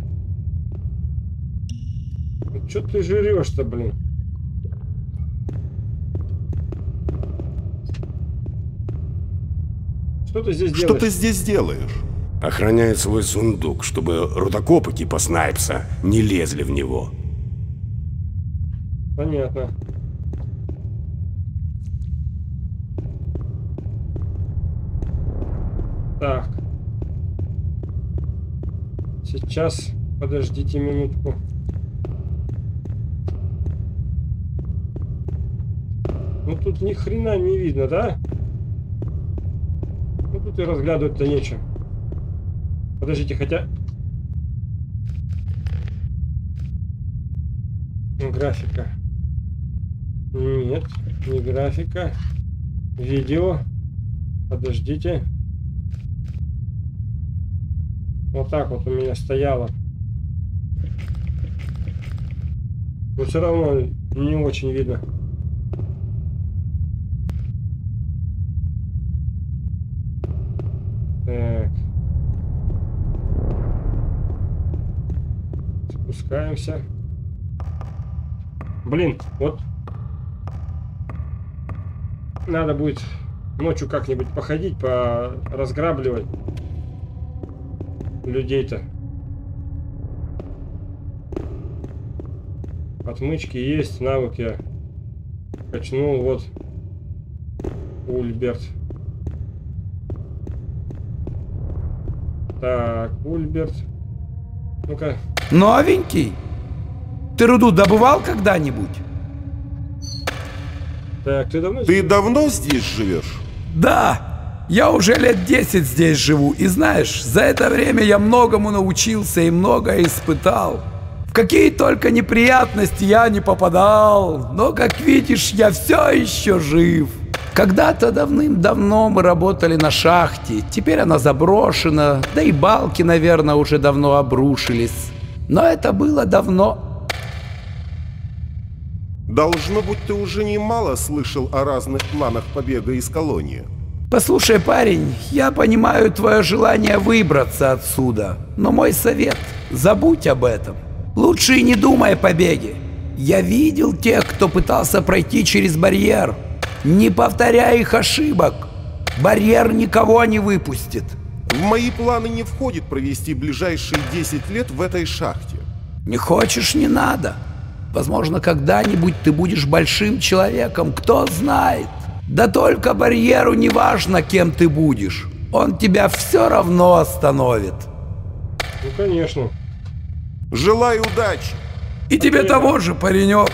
Speaker 1: Что ты жрешь-то, блин? Что ты здесь делаешь?
Speaker 4: Что ты здесь делаешь?
Speaker 5: Охраняет свой сундук, чтобы рудокопы типа Снайпса не лезли в него.
Speaker 1: Понятно. Так. Сейчас, подождите минутку. Ну тут ни хрена не видно, да? Ну тут и разглядывать-то нечего. Подождите, хотя... Графика. Нет, не графика. Видео. Подождите. Вот так вот у меня стояло. Но все равно не очень видно. Так. Спускаемся. Блин, вот. Надо будет ночью как-нибудь походить, поразграбливать людей-то. Отмычки есть, навык я качнул, вот. Ульберт. Так, Ульберт. Ну-ка.
Speaker 9: Новенький? Ты руду добывал когда-нибудь?
Speaker 1: Так, ты давно
Speaker 4: Ты давно здесь живешь?
Speaker 8: Да, я уже лет 10 здесь живу, и знаешь, за это время я многому научился и многое испытал. В какие только неприятности я не попадал, но, как видишь, я все еще жив. Когда-то давным-давно мы работали на шахте, теперь она заброшена, да и балки, наверное, уже давно обрушились. Но это было давно.
Speaker 4: Должно быть, ты уже немало слышал о разных планах побега из колонии.
Speaker 8: Послушай, парень, я понимаю твое желание выбраться отсюда, но мой совет – забудь об этом. Лучше и не думай о побеге. Я видел тех, кто пытался пройти через барьер. Не повторяй их ошибок. Барьер никого не выпустит.
Speaker 4: В мои планы не входит провести ближайшие 10 лет в этой шахте.
Speaker 8: Не хочешь – не надо. Возможно, когда-нибудь ты будешь большим человеком, кто знает. Да только барьеру не важно, кем ты будешь. Он тебя все равно остановит.
Speaker 1: Ну, конечно.
Speaker 4: Желаю удачи.
Speaker 8: И тебе того же, паренек.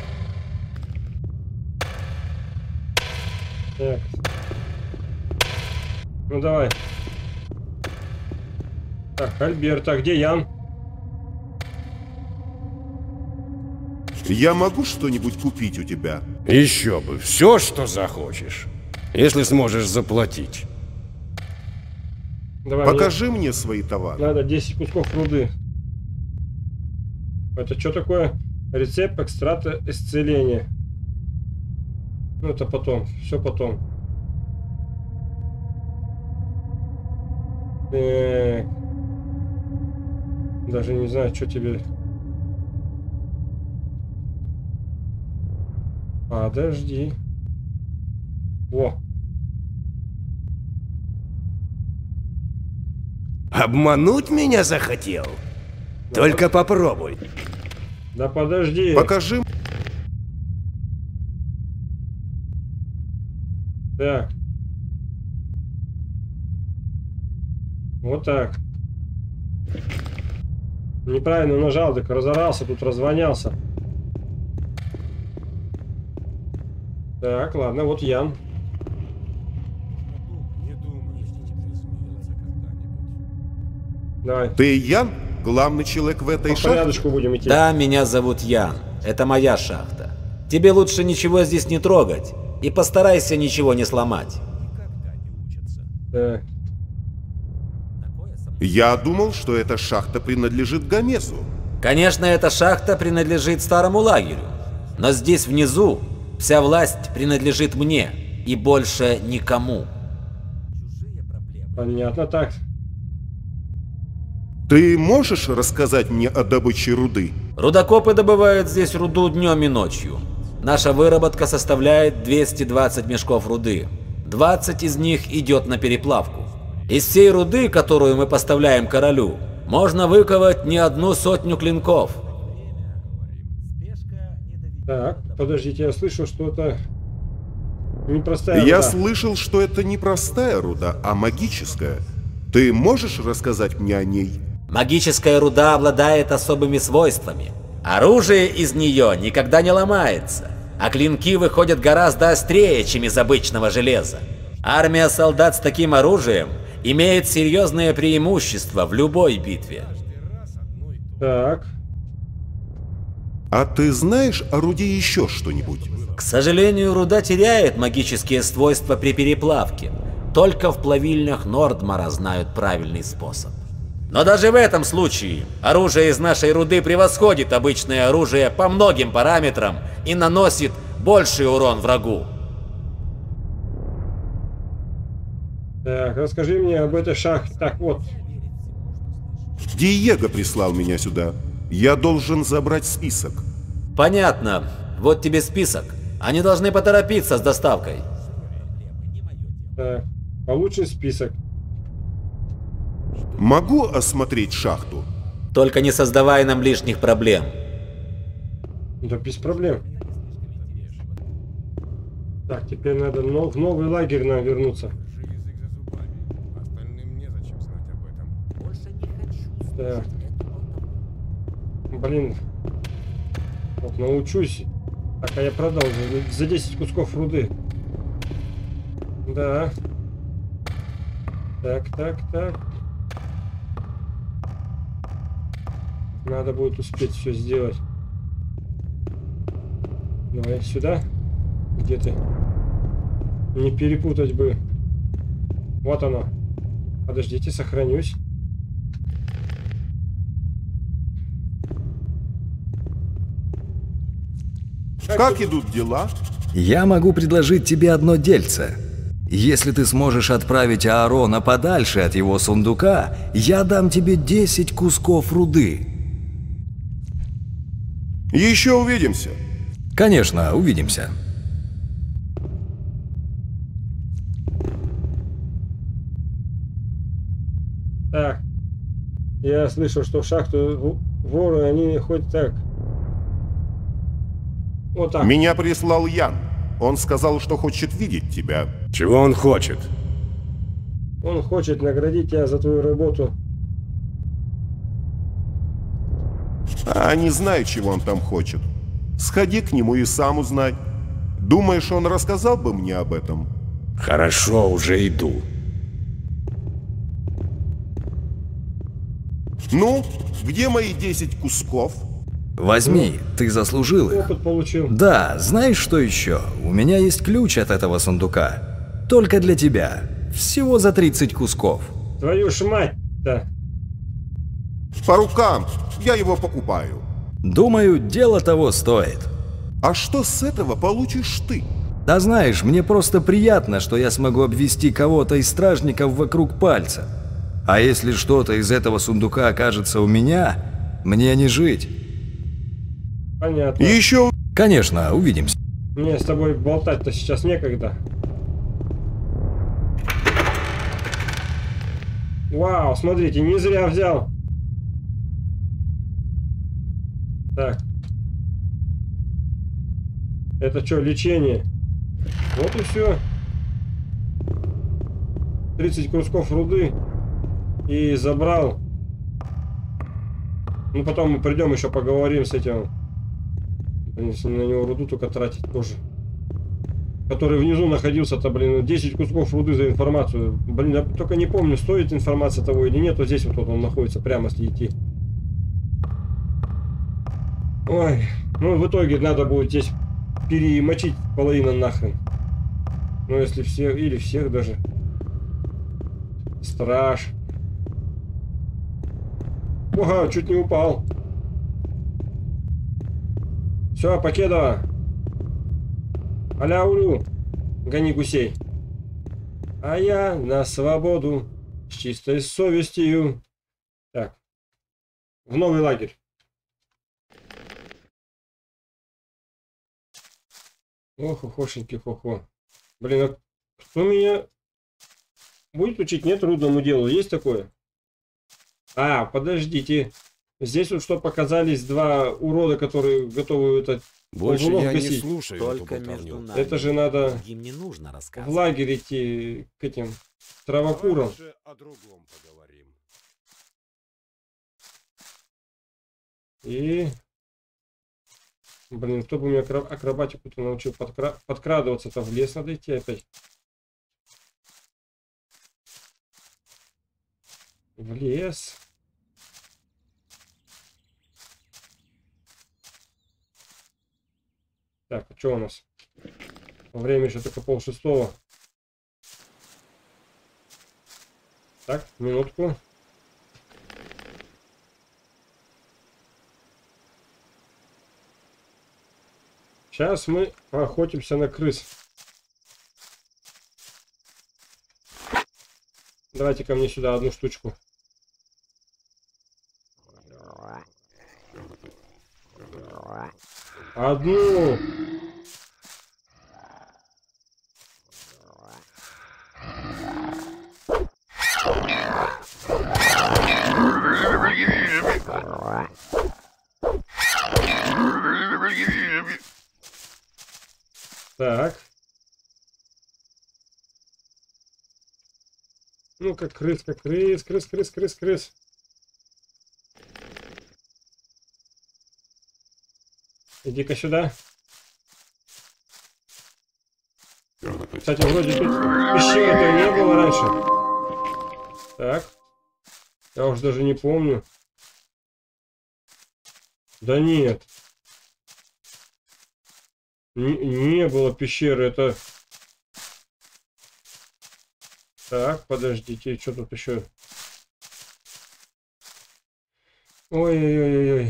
Speaker 1: Так. Ну, давай. Так, Альберт, а где Ян?
Speaker 4: Я могу что-нибудь купить у тебя?
Speaker 5: Еще бы, все, что захочешь, если сможешь заплатить.
Speaker 1: Давай,
Speaker 4: покажи мне свои товары.
Speaker 1: Надо 10 кусков руды. Это что такое? Рецепт экстракта исцеления. Ну, это потом. Все потом. Так. Даже не знаю, что тебе... Подожди. Во.
Speaker 11: Обмануть меня захотел?
Speaker 1: Да.
Speaker 11: Только попробуй.
Speaker 1: Да подожди.
Speaker 4: Покажи.
Speaker 1: Так. Вот так. Неправильно нажал, так разорался, тут развонялся. Так, ладно, вот Ян. Давай.
Speaker 4: Ты Ян? Главный человек в этой шахте?
Speaker 1: По порядочку будем идти.
Speaker 12: Да, меня зовут Ян. Это моя шахта. Тебе лучше ничего здесь не трогать. И постарайся ничего не сломать.
Speaker 1: Так.
Speaker 4: Я думал, что эта шахта принадлежит Гомесу.
Speaker 12: Конечно, эта шахта принадлежит старому лагерю. Но здесь внизу вся власть принадлежит мне. И больше никому.
Speaker 1: Понятно, так.
Speaker 4: Ты можешь рассказать мне о добыче руды?
Speaker 12: Рудокопы добывают здесь руду днем и ночью. Наша выработка составляет 220 мешков руды. 20 из них идет на переплавку. Из всей руды, которую мы поставляем королю, можно выковать не 100 клинков.
Speaker 1: Так, подождите, я слышал, что это непростая руда.
Speaker 4: Я слышал, что это не простая руда, а магическая. Ты можешь рассказать мне о ней?
Speaker 12: Магическая руда обладает особыми свойствами. Оружие из нее никогда не ломается, а клинки выходят гораздо острее, чем из обычного железа. Армия солдат с таким оружием имеет серьезное преимущество в любой битве.
Speaker 1: Так.
Speaker 4: А ты знаешь о руде еще что-нибудь?
Speaker 12: К сожалению, руда теряет магические свойства при переплавке. Только в плавильнях Нордмара знают правильный способ. Но даже в этом случае оружие из нашей руды превосходит обычное оружие по многим параметрам и наносит больший урон врагу.
Speaker 1: Так, расскажи мне об этой шахте. Так, вот.
Speaker 4: Диего прислал меня сюда. Я должен забрать список.
Speaker 12: Понятно. Вот тебе список. Они должны поторопиться с доставкой.
Speaker 1: Так, получен список.
Speaker 4: Могу осмотреть шахту?
Speaker 12: Только не создавай нам лишних проблем.
Speaker 1: Да без проблем. Так, теперь надо в новый лагерь нам вернуться. Так. Блин. Вот научусь Так, а я продолжу. За 10 кусков руды. Да. Так, так, так. Надо будет успеть все сделать. Давай сюда. Где ты? Не перепутать бы. Вот оно. Подождите, сохранюсь.
Speaker 4: Как идут дела?
Speaker 7: Я могу предложить тебе одно дельце. Если ты сможешь отправить Аарона подальше от его сундука, я дам тебе 10 кусков руды.
Speaker 4: Еще увидимся.
Speaker 7: Конечно, увидимся.
Speaker 1: Так. Я слышал, что в шахту воры, они хоть так. Вот так.
Speaker 4: Меня прислал Ян. Он сказал, что хочет видеть тебя.
Speaker 5: Чего он хочет?
Speaker 1: Он хочет наградить тебя за твою работу.
Speaker 4: А не знаю, чего он там хочет. Сходи к нему и сам узнай. Думаешь, он рассказал бы мне об этом?
Speaker 5: Хорошо, уже иду.
Speaker 4: Ну, где мои 10 кусков?
Speaker 7: Возьми, ты заслужил их.
Speaker 1: Опыт получил.
Speaker 7: Да, знаешь что еще? У меня есть ключ от этого сундука. Только для тебя. Всего за 30 кусков.
Speaker 1: Твою ж мать-то.
Speaker 4: По рукам. Я его покупаю.
Speaker 7: Думаю, дело того стоит.
Speaker 4: А что с этого получишь ты?
Speaker 7: Да знаешь, мне просто приятно, что я смогу обвести кого-то из стражников вокруг пальца. А если что-то из этого сундука окажется у меня, мне не жить.
Speaker 1: Понятно.
Speaker 4: Еще...
Speaker 7: Конечно, увидимся.
Speaker 1: Мне с тобой болтать-то сейчас некогда. Вау, смотрите, не зря взял. Так. Это что, лечение? Вот и все. 30 кусков руды. И забрал. Ну, потом мы придем еще поговорим с этим. Если на него руду только тратить тоже. Который внизу находился-то, блин, 10 кусков руды за информацию. Блин, я только не помню, стоит информация того или нет. Вот здесь вот он находится, прямо если идти. Ой, ну в итоге надо будет здесь перемочить половину нахрен. Ну если все, или всех даже. Страж. Ага, чуть не упал. Все, Покедова. Аляулю. Гони гусей. А я на свободу. С чистой совестью. Так. В новый лагерь. Ох, ухошеньки, хо-хо. Блин, а кто меня будет учить? Нет, трудному делу. Есть такое? А, подождите. Здесь вот что показались два урода, которые готовы это...
Speaker 5: Больше я
Speaker 1: гасить.
Speaker 5: не слушаю
Speaker 12: Только
Speaker 5: эту
Speaker 12: между
Speaker 5: болтовню.
Speaker 12: нами.
Speaker 1: Это же надо
Speaker 12: Им не нужно
Speaker 1: в
Speaker 12: рассказывать.
Speaker 1: лагерь идти к этим травокурам.
Speaker 5: Давай лучше о другом поговорим.
Speaker 1: И... Блин, кто бы мне акробатику-то научил подкрадываться-то в лес надо идти опять. В лес. Так, а что у нас? Время еще только 5:30. Так, минутку. Сейчас мы поохотимся на крыс. Давайте ко мне сюда одну штучку. Одну. Так. Ну, как крыс, крыс. Иди-ка сюда. Кстати, вроде тут пещеры-то не было раньше. Так. Я уже даже не помню. Да нет. Не было пещеры, это... Так, подождите, что тут еще? Ой-ой-ой-ой.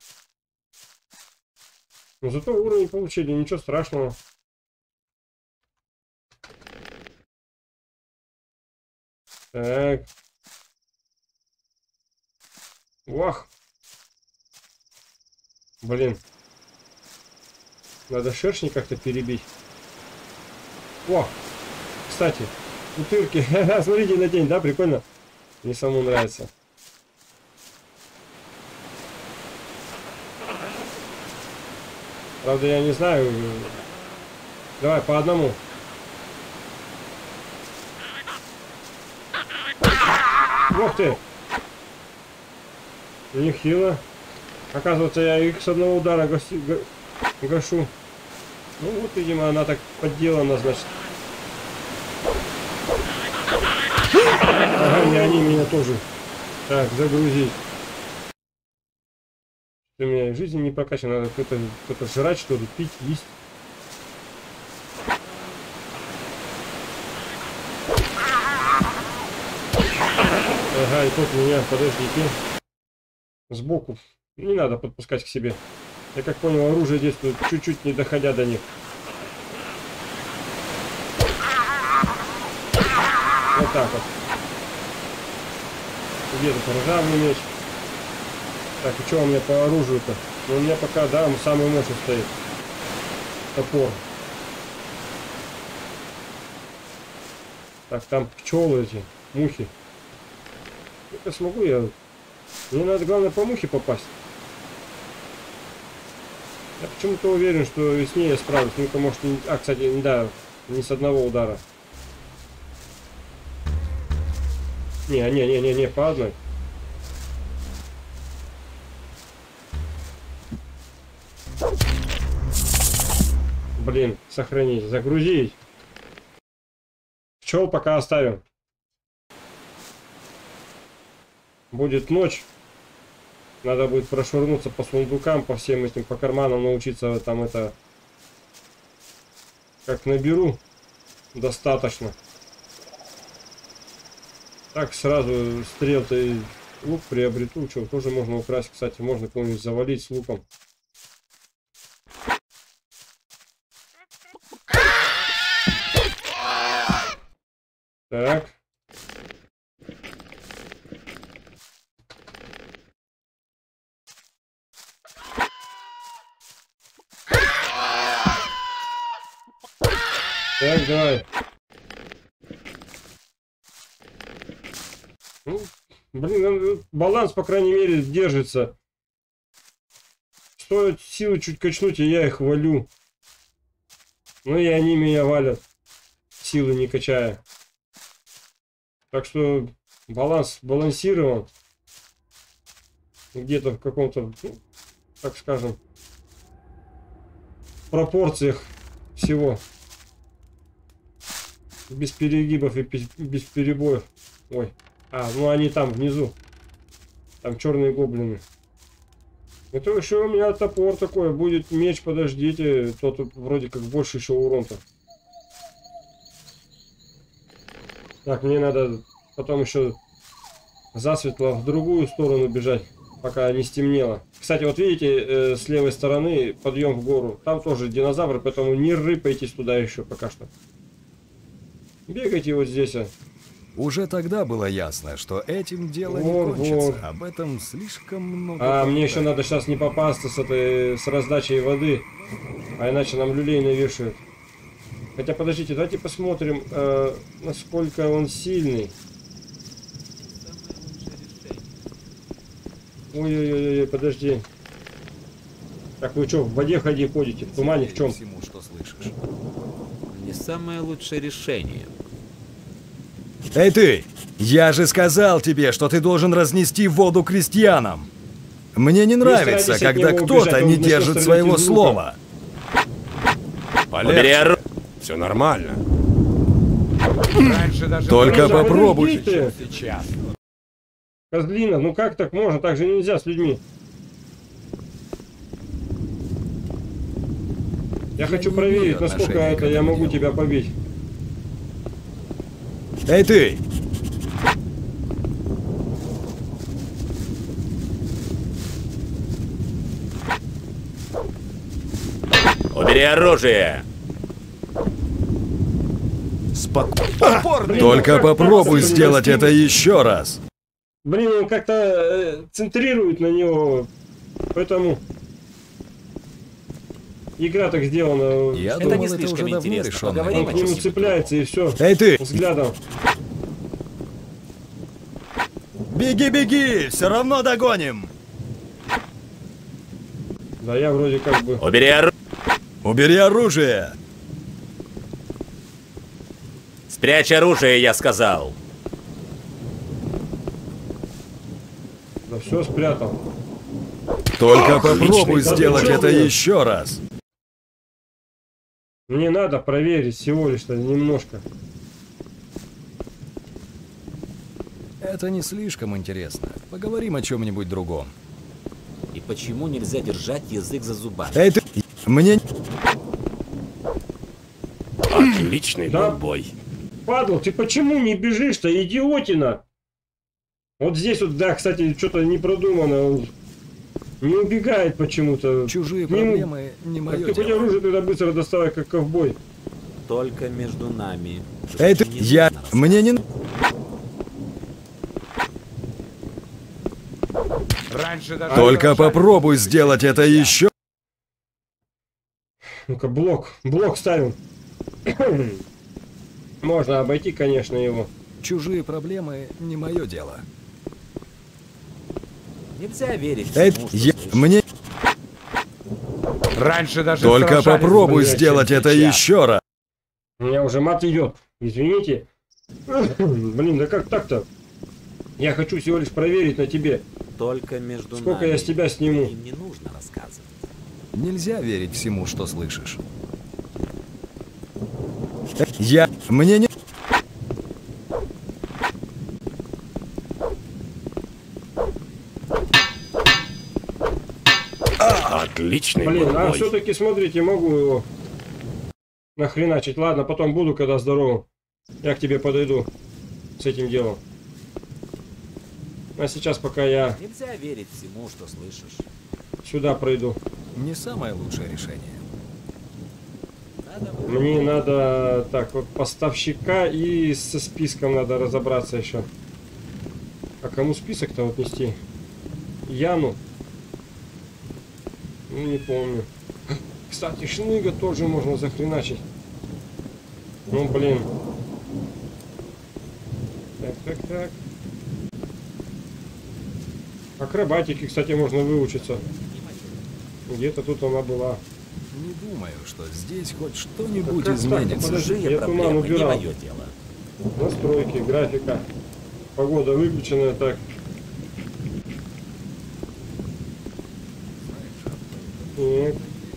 Speaker 1: Ну, зато уровень получили, ничего страшного. Так. Вах. Блин. Надо шершни как-то перебить. О! Кстати, утырки. Смотрите на день, да? Прикольно. Мне самому нравится. Правда, я не знаю. Давай по одному. Ух ты! Нехило. Оказывается, я их с одного удара гашу. Ну вот, видимо, она так подделана, значит. Ага, и они меня тоже. Так, загрузить. У меня жизнь не прокачана, надо кто-то жрать, что ли, пить, есть. Ага, и тут меня, подождите. Сбоку. Не надо подпускать к себе. Я как понял, оружие действует чуть-чуть, не доходя до них. Вот так вот. Где-то ржавый меч. Так, и что у меня по оружию-то? Ну, у меня пока, да, самый мощный стоит. Топор. Так, там пчелы эти, мухи. Это смогу я... Мне надо, главное, по мухе попасть. Я почему-то уверен, что с ней я справлюсь. Ну-ка, может... А, кстати, да, не с одного удара. Не, по одной. Блин, сохранить, загрузить. Пчел пока оставим. Будет ночь. Надо будет прошвырнуться по сундукам, по всем этим, по карманам научиться там это... Как наберу, достаточно. Так сразу стрел-то и лук приобрету. Что, тоже можно украсть, кстати. Можно кого-нибудь завалить с луком. Так. Так, давай. Ну, блин, баланс, по крайней мере, держится. Стоит силы чуть качнуть, и я их валю. Ну и они меня валят, силы не качая. Так что баланс балансирован. Где-то в каком-то, ну, так скажем, пропорциях всего. Без перегибов и без перебоев. Ой. А, ну они там внизу. Там черные гоблины. Это еще у меня топор такой. Будет меч, подождите. Тот вроде как больше еще урон-то. Так, мне надо потом еще засветло в другую сторону бежать, пока не стемнело. Кстати, вот видите, с левой стороны подъем в гору. Там тоже динозавры, поэтому не рыпайтесь туда еще пока что. Бегайте вот здесь.
Speaker 7: Уже тогда было ясно, что этим дело не кончится. Об этом слишком много.
Speaker 1: Мне еще надо сейчас не попасться с раздачей воды, а иначе нам люлей навешают. Хотя подождите, давайте посмотрим, насколько он сильный. Ой-ой-ой, подожди. Так вы что, в воде ходите, в тумане в чем?
Speaker 12: Всему, что слышишь. Не самое лучшее решение.
Speaker 7: Эй ты! Я же сказал тебе, что ты должен разнести воду крестьянам. Мне не нравится, когда кто-то не держит своего слова.
Speaker 5: Полегче. Все нормально.
Speaker 8: Раньше даже...
Speaker 7: Только
Speaker 1: Подожди,
Speaker 7: попробуй.
Speaker 1: подожди ты.
Speaker 8: Сейчас.
Speaker 1: Козлина, ну как так можно? Так же нельзя с людьми. Я хочу
Speaker 7: не
Speaker 1: проверить,
Speaker 7: имею
Speaker 1: насколько
Speaker 7: отношения к
Speaker 1: это я
Speaker 7: этому
Speaker 1: могу
Speaker 7: делу.
Speaker 1: тебя побить.
Speaker 7: Эй ты!
Speaker 12: Убери оружие!
Speaker 7: Только
Speaker 1: как
Speaker 7: попробуй
Speaker 1: так,
Speaker 7: сделать
Speaker 1: блин,
Speaker 7: это еще раз.
Speaker 1: Блин, он как-то центрирует на него, поэтому игра так сделана.
Speaker 7: Я
Speaker 12: Это
Speaker 7: думал,
Speaker 12: не
Speaker 7: это
Speaker 12: слишком
Speaker 7: уже давно
Speaker 12: интересно.
Speaker 7: решенная
Speaker 12: Поговорим
Speaker 1: Он
Speaker 12: о
Speaker 1: к нему
Speaker 12: чем-нибудь
Speaker 1: цепляется и все.
Speaker 7: Эй ты!
Speaker 1: Взглядом.
Speaker 7: Беги, беги! Все равно догоним!
Speaker 1: Да я вроде как бы...
Speaker 12: Убери оружие!
Speaker 7: Убери оружие!
Speaker 12: Спрячь оружие, я сказал!
Speaker 1: Да все спрятал.
Speaker 7: Только попробуй
Speaker 1: Да ты
Speaker 7: сделать
Speaker 1: чё,
Speaker 7: это
Speaker 1: блин?
Speaker 7: еще раз.
Speaker 1: Мне надо проверить всего лишь немножко.
Speaker 7: Это не слишком интересно. Поговорим о чем-нибудь другом.
Speaker 12: И почему нельзя держать язык за зубами?
Speaker 7: Эй ты! Мне...
Speaker 11: Отличный
Speaker 1: Да.
Speaker 11: был бой.
Speaker 1: Падл, ты почему не бежишь-то, идиотина? Вот здесь вот, да, кстати, что-то не продумано. Он не убегает почему-то.
Speaker 7: Чужие
Speaker 1: К нему.
Speaker 7: проблемы не
Speaker 1: Так
Speaker 7: мое
Speaker 1: ты хоть
Speaker 7: дело.
Speaker 1: оружие тогда быстро доставай, как ковбой.
Speaker 12: Только между нами.
Speaker 7: Эй ты!
Speaker 12: Не
Speaker 7: Я...
Speaker 12: нужно
Speaker 7: Мне не...
Speaker 8: Раньше даже...
Speaker 7: Только попробуй сделать это еще...
Speaker 1: Ну-ка, блок ставим. Можно обойти, конечно, его.
Speaker 7: Чужие проблемы не мое дело.
Speaker 12: Нельзя верить
Speaker 7: Эй,
Speaker 12: всему, что
Speaker 7: я...
Speaker 12: слышишь.
Speaker 7: Мне...
Speaker 8: Раньше даже
Speaker 7: Только
Speaker 8: сражались
Speaker 7: попробуй
Speaker 8: быстрее,
Speaker 7: сделать
Speaker 8: чем
Speaker 7: это
Speaker 8: сейчас.
Speaker 7: еще раз.
Speaker 1: У меня уже мат идет. Извините. Блин, да как так-то? Я хочу всего лишь проверить на тебе.
Speaker 12: Только между
Speaker 1: Сколько
Speaker 12: нами.
Speaker 1: я с тебя сниму?
Speaker 12: Им не нужно рассказывать.
Speaker 7: Нельзя верить всему, что слышишь. Я... Мне не...
Speaker 11: Отличный
Speaker 1: Блин,
Speaker 11: был
Speaker 1: а
Speaker 11: бой.
Speaker 1: все-таки, смотрите, могу его нахреначить. Ладно, потом буду, когда здоровым. Я к тебе подойду с этим делом. А сейчас пока я
Speaker 12: Нельзя верить всему, что слышишь.
Speaker 1: сюда пройду.
Speaker 7: Не самое лучшее решение.
Speaker 1: Мне надо, так, вот поставщика и со списком надо разобраться еще. А кому список-то вот нести? Яну? Ну, не помню. Кстати, шныга тоже можно захреначить. Ну, блин. Так. Акробатики, кстати, можно выучиться. Где-то тут она была.
Speaker 7: Не думаю, что здесь хоть что-нибудь
Speaker 1: Так,
Speaker 7: изменится.
Speaker 1: подожди,
Speaker 12: Чужие
Speaker 1: я туман
Speaker 12: проблемы, не
Speaker 1: убирал.
Speaker 12: мое дело.
Speaker 1: Настройки, графика. Погода выключенная, так. Так.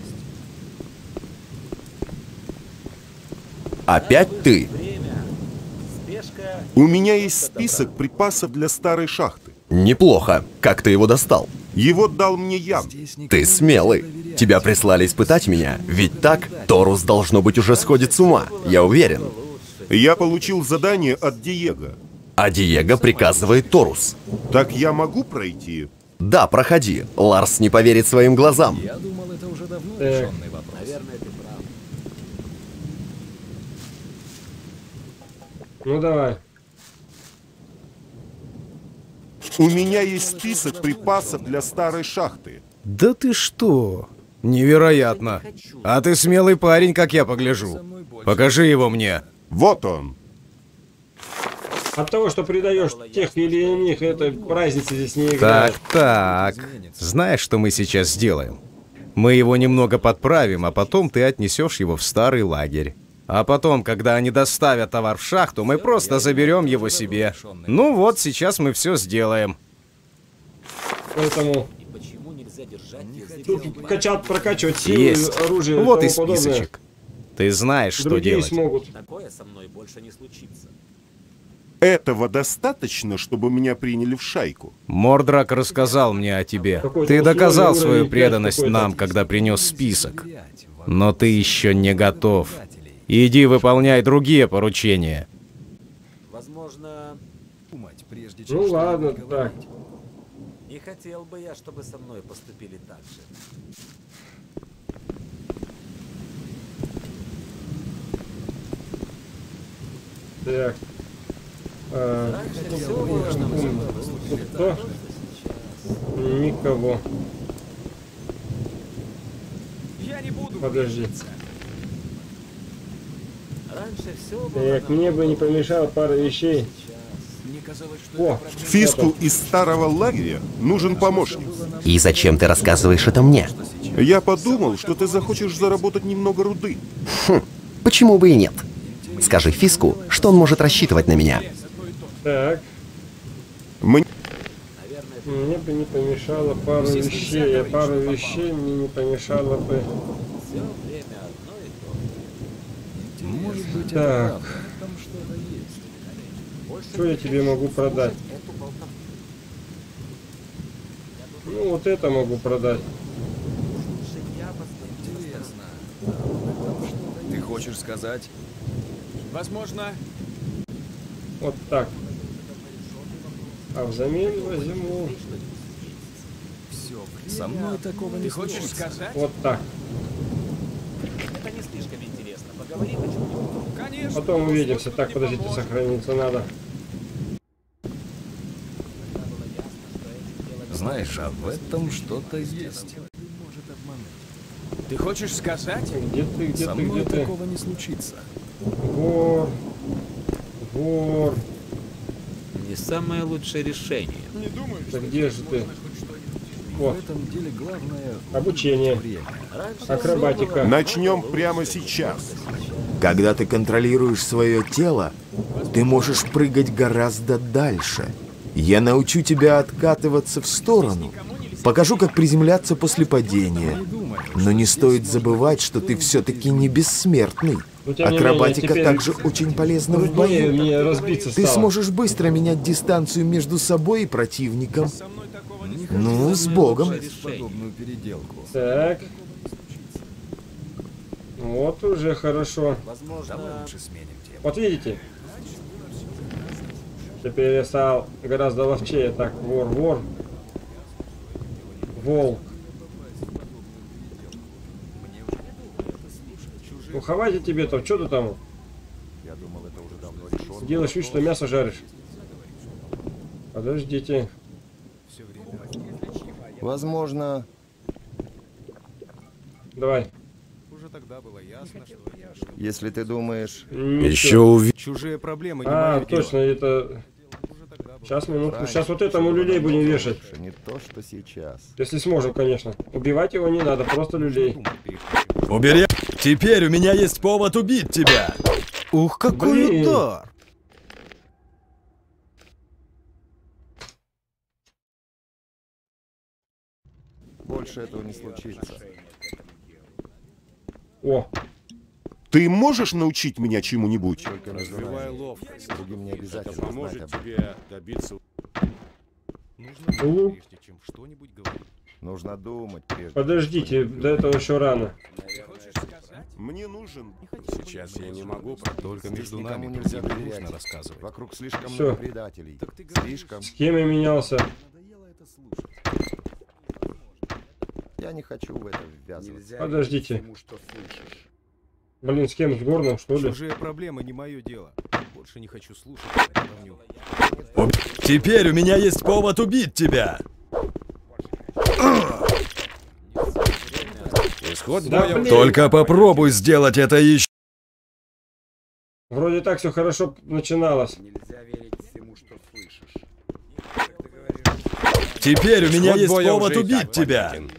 Speaker 13: Опять ты?
Speaker 4: У меня есть список припасов для старой шахты.
Speaker 13: Неплохо. Как ты его достал?
Speaker 4: Его дал мне Ян.
Speaker 13: Ты смелый. Тебя прислали испытать меня. Ведь так, Торус, должно быть, уже сходит с ума. Я уверен.
Speaker 4: Я получил задание от Диего.
Speaker 13: А Диего приказывает Торус.
Speaker 4: Так я могу пройти?
Speaker 13: Да, проходи. Ларс не поверит своим глазам.
Speaker 7: Я думал, это уже давно решенный вопрос.
Speaker 12: Наверное, ты прав.
Speaker 1: Ну давай.
Speaker 4: У меня есть список припасов для старой шахты.
Speaker 9: Да ты что? Невероятно. А ты смелый парень, как я погляжу. Покажи его мне.
Speaker 4: Вот он.
Speaker 1: От того, что предаешь тех или иных, это разницы здесь не играет.
Speaker 9: Так. Знаешь, что мы сейчас сделаем? Мы его немного подправим, а потом ты отнесешь его в старый лагерь. А потом, когда они доставят товар в шахту, мы просто заберем его себе. Ну вот, сейчас мы все сделаем.
Speaker 1: Поэтому
Speaker 12: И почему нельзя держать язык за
Speaker 1: тут
Speaker 12: зубами?
Speaker 1: прокачивать силу,
Speaker 9: Есть.
Speaker 1: оружие
Speaker 9: Вот и
Speaker 1: тому подобное.
Speaker 9: списочек.
Speaker 14: Ты знаешь, что
Speaker 1: Другие
Speaker 14: делать.
Speaker 1: смогут.
Speaker 12: Такое со мной больше не случится.
Speaker 4: Этого достаточно, чтобы меня приняли в шайку?
Speaker 14: Мордрак рассказал мне о тебе.
Speaker 1: Какой-то
Speaker 14: Ты доказал
Speaker 1: условный
Speaker 14: свою
Speaker 1: уровень
Speaker 14: преданность
Speaker 1: 5 какой-то.
Speaker 14: нам, когда принес список. Но ты еще не готов. Иди выполняй другие поручения.
Speaker 12: Возможно,
Speaker 1: Ну ладно, так.
Speaker 12: не хотел бы я, чтобы со мной поступили так же.
Speaker 1: Так. Кто? Никого. Подожди.
Speaker 12: Раньше все было.
Speaker 1: Так, мне бы не помешала пара вещей. О,
Speaker 4: Фиску из старого лагеря нужен помощник.
Speaker 13: И зачем ты рассказываешь это мне?
Speaker 4: Я подумал, что ты захочешь заработать немного руды.
Speaker 13: Почему бы и нет? Скажи Фиску, что он может рассчитывать на меня.
Speaker 1: так.
Speaker 4: Мне
Speaker 1: Мне бы не помешало пару вещей, а пару вещей мне не помешало бы.
Speaker 12: Все время одно и то же.
Speaker 7: Может быть,
Speaker 1: Так.
Speaker 7: это правда. Там что-то есть.
Speaker 1: Что я тебе могу продать? Ну вот это могу продать.
Speaker 7: Ты хочешь сказать?
Speaker 6: Возможно.
Speaker 1: Вот так. А взамен возьму
Speaker 7: Со мной такого не
Speaker 6: Хочешь
Speaker 7: случится.
Speaker 6: сказать?
Speaker 1: вот так.
Speaker 12: Это не слишком интересно. Поговорим о чем-нибудь.
Speaker 6: Конечно.
Speaker 1: Потом увидимся. Так, подождите, сохраниться надо.
Speaker 7: Знаешь, а в этом что-то есть.
Speaker 6: Ты хочешь сказать?
Speaker 1: Где ты, где
Speaker 7: Со
Speaker 1: ты,
Speaker 7: мной
Speaker 1: где ты?
Speaker 7: такого не случится.
Speaker 1: Вор. Вор.
Speaker 12: Не самое лучшее решение.
Speaker 1: Да где же ты? Вот.
Speaker 7: В этом деле главное
Speaker 1: Обучение.
Speaker 7: время.
Speaker 1: Акробатика.
Speaker 4: начнем прямо сейчас.
Speaker 10: Когда ты контролируешь свое тело, ты можешь прыгать гораздо дальше. Я научу тебя откатываться в сторону. Покажу, как приземляться после падения. Но не стоит забывать, что ты все-таки не бессмертный.
Speaker 1: Но, тем не
Speaker 10: Акробатика
Speaker 1: менее, теперь
Speaker 10: также очень полезна в
Speaker 1: труднее
Speaker 10: бою.
Speaker 1: мне разбиться
Speaker 10: Ты
Speaker 1: стало.
Speaker 10: сможешь быстро менять дистанцию между собой и противником. Ну, с Богом.
Speaker 7: Подобную переделку.
Speaker 1: Так. Вот уже хорошо.
Speaker 7: Давай лучше сменим тему.
Speaker 1: Вот видите? Теперь я стал гораздо ловчее. Так, вор, вор. Волк. Ну хватит тебе там, что ты там? Делаешь вид, что мясо жаришь. Подождите.
Speaker 15: Возможно.
Speaker 1: Давай.
Speaker 15: Если ты думаешь...
Speaker 1: Ничего.
Speaker 15: Чужие проблемы не
Speaker 1: А,
Speaker 15: мое дело.
Speaker 1: точно, это... Сейчас, минутку. Сейчас вот этому люлей будем вешать.
Speaker 15: Не то, что сейчас.
Speaker 1: Если сможем, конечно. Убивать его не надо, просто люлей.
Speaker 16: Убери. Теперь у меня есть повод убить тебя.
Speaker 2: Ух, какой
Speaker 1: Блин.
Speaker 2: удар!
Speaker 15: Больше этого не случится.
Speaker 1: О,
Speaker 4: Ты можешь научить меня чему-нибудь?
Speaker 15: Только развивай ловкость. Другим не обязательно знать
Speaker 11: Поможет
Speaker 15: об этом.
Speaker 11: тебе добиться...
Speaker 1: ну,
Speaker 15: Нужно думать прежде.
Speaker 1: подождите, до этого еще рано.
Speaker 4: Мне нужен...
Speaker 11: Сейчас я не могу.
Speaker 16: Только
Speaker 15: Здесь
Speaker 16: между
Speaker 15: никому
Speaker 16: нами
Speaker 15: нельзя
Speaker 16: другим не
Speaker 15: доверять.
Speaker 16: нужно рассказывать.
Speaker 15: Вокруг слишком
Speaker 1: Всё.
Speaker 15: много предателей. Слишком.
Speaker 1: С кем я менялся?
Speaker 15: Я не хочу в это ввязываться.
Speaker 1: Подождите. Блин, с кем? С Горном, что ли?
Speaker 16: Чужие проблемы не мое дело. Больше не хочу слушать эту говню. Теперь у меня есть повод убить тебя.
Speaker 5: Исход
Speaker 1: Да,
Speaker 5: боя.
Speaker 1: блин.
Speaker 16: Только попробуй сделать это еще.
Speaker 1: Вроде так все хорошо начиналось.
Speaker 16: Теперь у меня
Speaker 5: Исход
Speaker 16: есть
Speaker 5: боя
Speaker 16: повод
Speaker 5: уже и
Speaker 16: убить
Speaker 5: так
Speaker 16: тебя.
Speaker 5: понятен.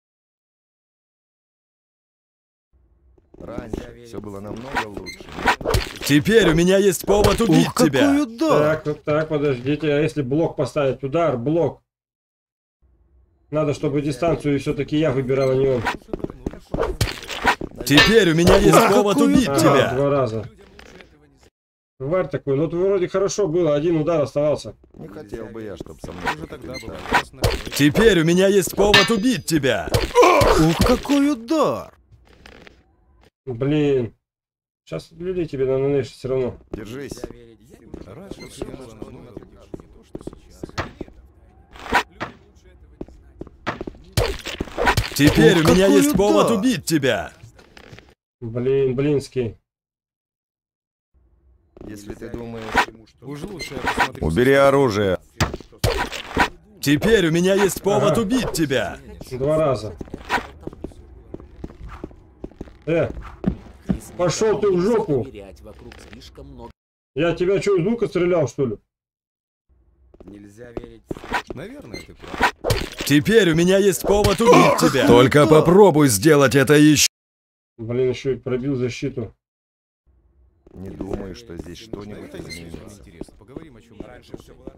Speaker 15: Раньше все было намного лучше.
Speaker 16: Теперь у меня есть повод убить
Speaker 2: Ух,
Speaker 16: тебя.
Speaker 2: какой удар!
Speaker 1: Так, вот так, подождите. А если блок поставить? Удар, блок. Надо, чтобы дистанцию все-таки я выбирал, а не он.
Speaker 7: Теперь у меня есть повод убить тебя.
Speaker 1: 2 раза. Тварь такой, ну ты вроде хорошо было, 1 удар оставался.
Speaker 15: Не хотел бы я, чтобы со мной уже тогда было
Speaker 16: ясно.
Speaker 7: Теперь у меня есть повод убить тебя.
Speaker 2: Ух, какой удар!
Speaker 1: Блин. Сейчас людей тебе нанешь все равно.
Speaker 15: Держись.
Speaker 16: Раньше все было намного лучше, не то, что сейчас.
Speaker 7: Теперь
Speaker 2: Ух,
Speaker 7: у меня
Speaker 2: какой
Speaker 7: есть повод
Speaker 2: удар!
Speaker 7: убить тебя.
Speaker 1: Блин, блинский.
Speaker 15: Если ты думаешь...
Speaker 16: Уж лучше я посмотрю.
Speaker 4: Убери оружие.
Speaker 7: Теперь у меня есть повод убить тебя.
Speaker 1: 2 раза. Пошел ты в жопу. Я тебя что, из лука стрелял, что ли?
Speaker 13: Нельзя верить.
Speaker 16: Наверное, ты прав.
Speaker 7: Теперь у меня есть повод убить тебя. Только попробуй сделать это еще.
Speaker 1: Блин, еще и пробил защиту.
Speaker 15: Не думаю, что здесь что-нибудь изменится.
Speaker 16: Интересно, поговорим о чем раньше все было.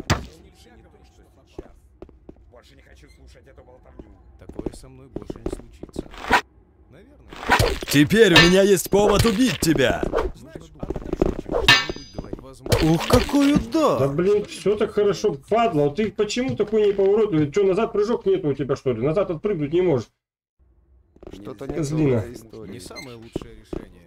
Speaker 11: Больше не хочу слушать эту болтовню.
Speaker 16: Такое со мной больше не случится. Наверное.
Speaker 7: Теперь у меня есть повод убить тебя.
Speaker 2: Ух, какой удар!
Speaker 1: Да блин, все так хорошо, падла. Ты почему такой неповоротливый? Что, назад прыжок нету у тебя, что ли? Назад отпрыгнуть не можешь.
Speaker 15: Что-то не
Speaker 1: Козлина.
Speaker 16: Не самое лучшее решение.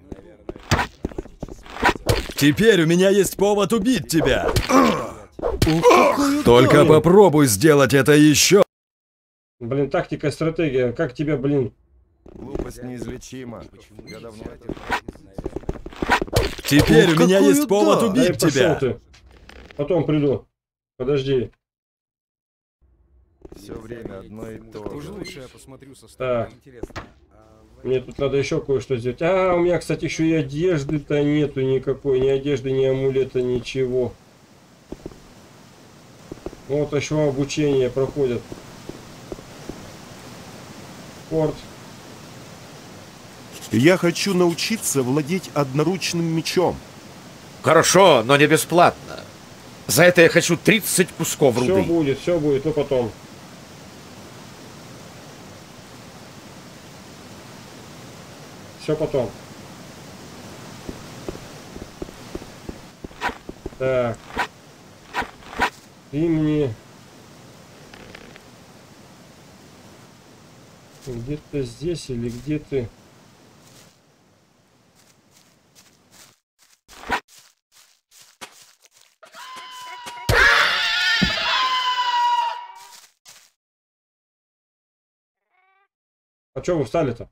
Speaker 7: Теперь у меня есть повод убить тебя.
Speaker 2: Ух, какой удар!
Speaker 7: Только попробуй сделать это еще.
Speaker 1: Блин, тактика, стратегия. Как тебя, блин?
Speaker 15: Глупость неизлечима. Я давно это...
Speaker 7: Теперь
Speaker 2: Ух,
Speaker 7: у меня
Speaker 2: какой
Speaker 7: есть повод
Speaker 2: удар!
Speaker 7: убить
Speaker 1: Пошел
Speaker 7: тебя.
Speaker 1: ты. Потом приду. Подожди.
Speaker 15: Все время одно и то
Speaker 16: Уж
Speaker 15: же.
Speaker 16: лучше я посмотрю со
Speaker 1: Так.
Speaker 16: стороны.
Speaker 1: Мне тут надо еще кое-что сделать. А, у меня, кстати, еще и одежды-то нету никакой. Ни одежды, ни амулета, ничего. Вот еще обучение проходит. Спорт.
Speaker 4: Я хочу научиться владеть одноручным мечом.
Speaker 17: Хорошо, но не бесплатно. За это я хочу 30 кусков руды.
Speaker 1: Все будет, ну потом. Все потом. Так. Ты мне... Где-то здесь или где ты? А чё вы встали-то?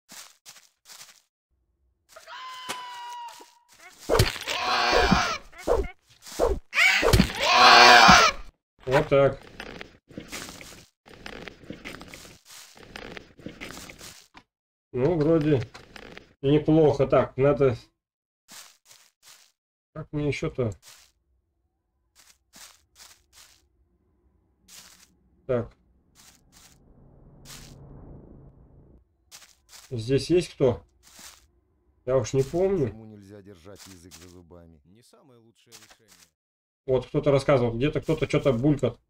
Speaker 1: Вот так. Ну, вроде и неплохо. Так, надо... Как мне еще-то... Так. Здесь есть кто? Я уж не помню.
Speaker 15: Ему нельзя держать язык за зубами.
Speaker 16: Не самое лучшее решение.
Speaker 1: Вот кто-то рассказывал, где-то кто-то что-то булькает.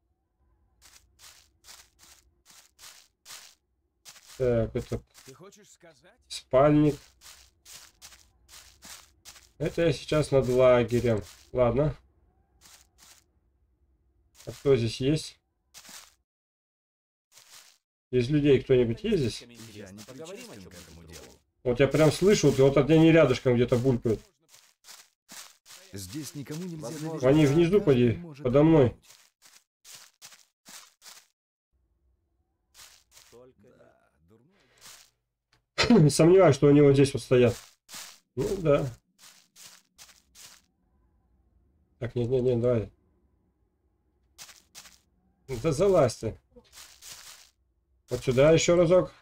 Speaker 1: Так, это спальник. Это я сейчас над лагерем. Ладно. А кто здесь есть? Из людей кто-нибудь есть здесь? Вот я прям слышу, вот они рядышком где-то булькают.
Speaker 7: Здесь никому нельзя доверять.
Speaker 1: Они внизу, поди, подо мной. Сомневаюсь, что они вот здесь вот стоят. Ну да. Так, нет, давай. Да залазь ты. Вот сюда еще разок.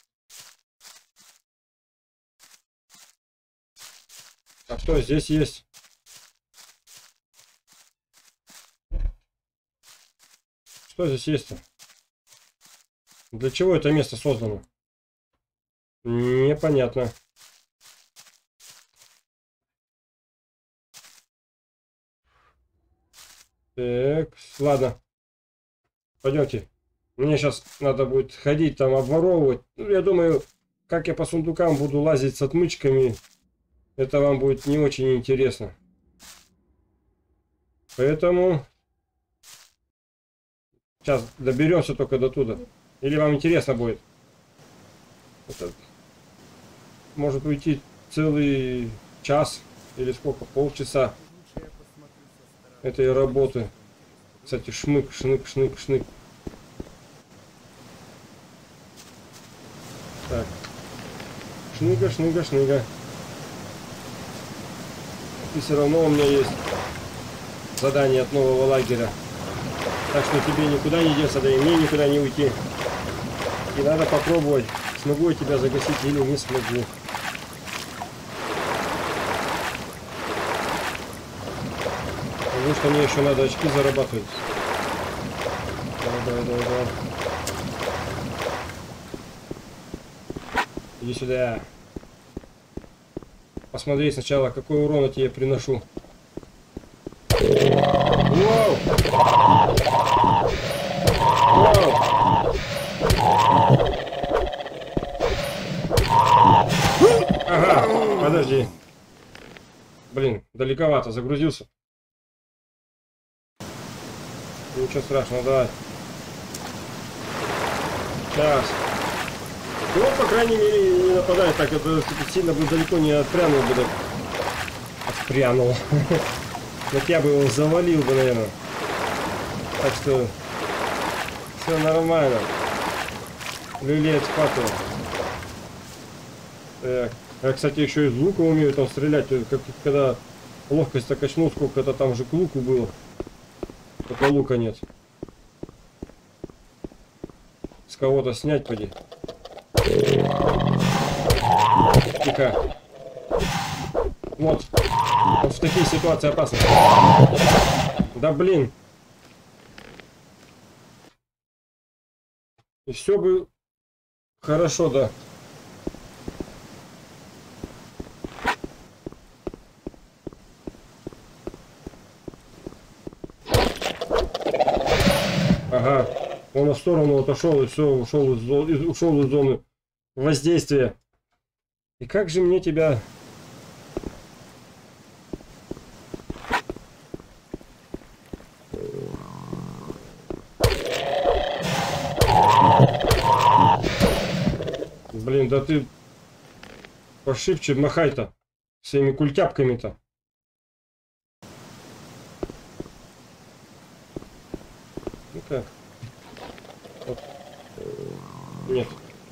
Speaker 1: А кто здесь есть? Что здесь есть-то? Для чего это место создано? Непонятно. Так, ладно. Пойдемте. Мне сейчас надо будет ходить там обворовывать. Ну, я думаю, как я по сундукам буду лазить с отмычками, это вам будет не очень интересно. Поэтому сейчас доберемся только до туда. Или вам интересно будет? Это может уйти целый час или сколько, полчаса этой работы. Кстати, шмык, шнык, шнык, шнык. Так. Шныга, шныга, шныга. И все равно у меня есть задание от нового лагеря. Так что тебе никуда не деться, да и мне никуда не уйти. И надо попробовать, смогу я тебя загасить или не смогу. Потому что мне еще надо очки зарабатывать. Давай. Иди сюда. Посмотри сначала, какой урон я тебе приношу. Воу! Ага, подожди. Блин, далековато, загрузился. Ничего страшного, давай. Сейчас. Ну, по крайней мере, не нападает так, это сильно бы далеко не отпрянул бы. Отпрянул. Вот я бы его завалил бы, наверное. Так что все нормально. Люлей отхватывал. Так. Я, кстати, еще из лука умею там стрелять. Как, когда ловкость качнул, сколько-то там же к луку было. Только лука нет. С кого-то снять, поди. Тихо. Вот. Вот в такие ситуации опасно. Да блин. И все бы хорошо, да. Ага. Он в сторону отошел и все, ушел из зоны воздействия. И как же мне тебя... Блин, да ты пошибче махай-то своими культяпками-то. Ну-ка. Вот. Нет.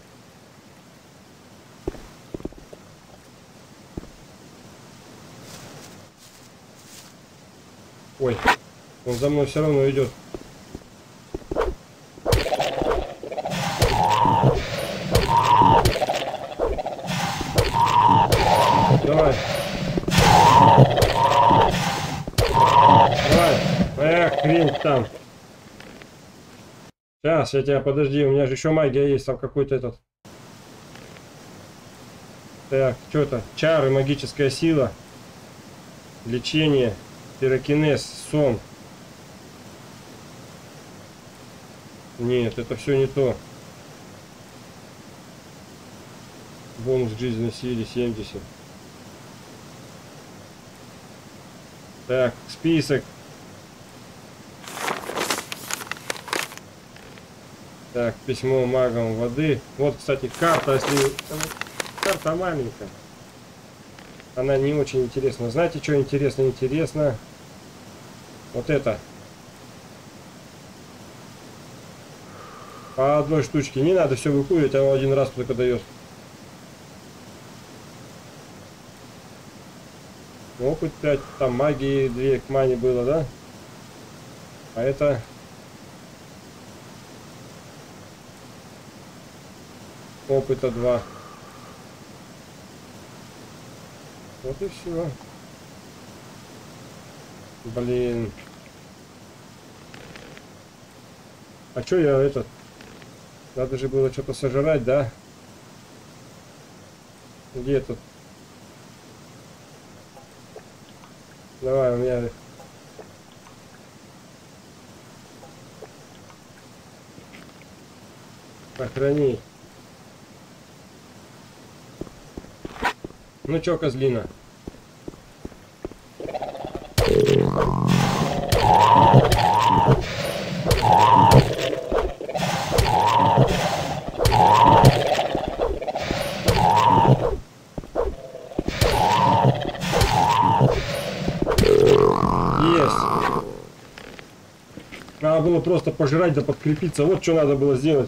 Speaker 1: Ой, он за мной все равно идет. Давай. Давай. Эх, хрень там. Сейчас, я тебя, подожди, у меня же еще магия есть, там какой-то этот. Так, что это? Чары, магическая сила. Лечение, пирокинез, сон. Нет, это все не то. Бонус к жизненной силе 70. Так, список. Так, письмо магам воды. Вот, кстати, карта, если... Карта маленькая. Она не очень интересна. Знаете, что интересно? Интересно. Вот это. По одной штучке. Не надо все выкуривать, а он один раз только дает. Опыт 5, там магии 2 к мане было, да? А это... Опыта 2. Вот и все. Блин. А чё я этот... Надо же было что-то сожрать, да? Где тут? Давай, у меня... Сохрани. Ну чё, козлина? Есть. Надо было просто пожрать да подкрепиться. Вот что надо было сделать.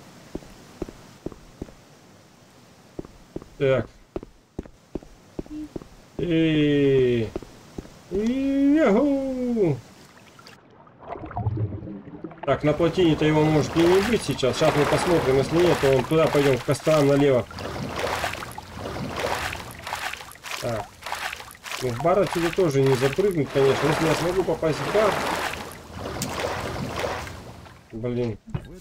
Speaker 1: Так. Так, на плотине-то его может и не быть сейчас. Сейчас мы посмотрим, если нет, то он туда пойдем, к кострам налево. Так. Ну, в бар отсюда тоже не запрыгнуть, конечно. Если я смогу попасть в бар. Блин.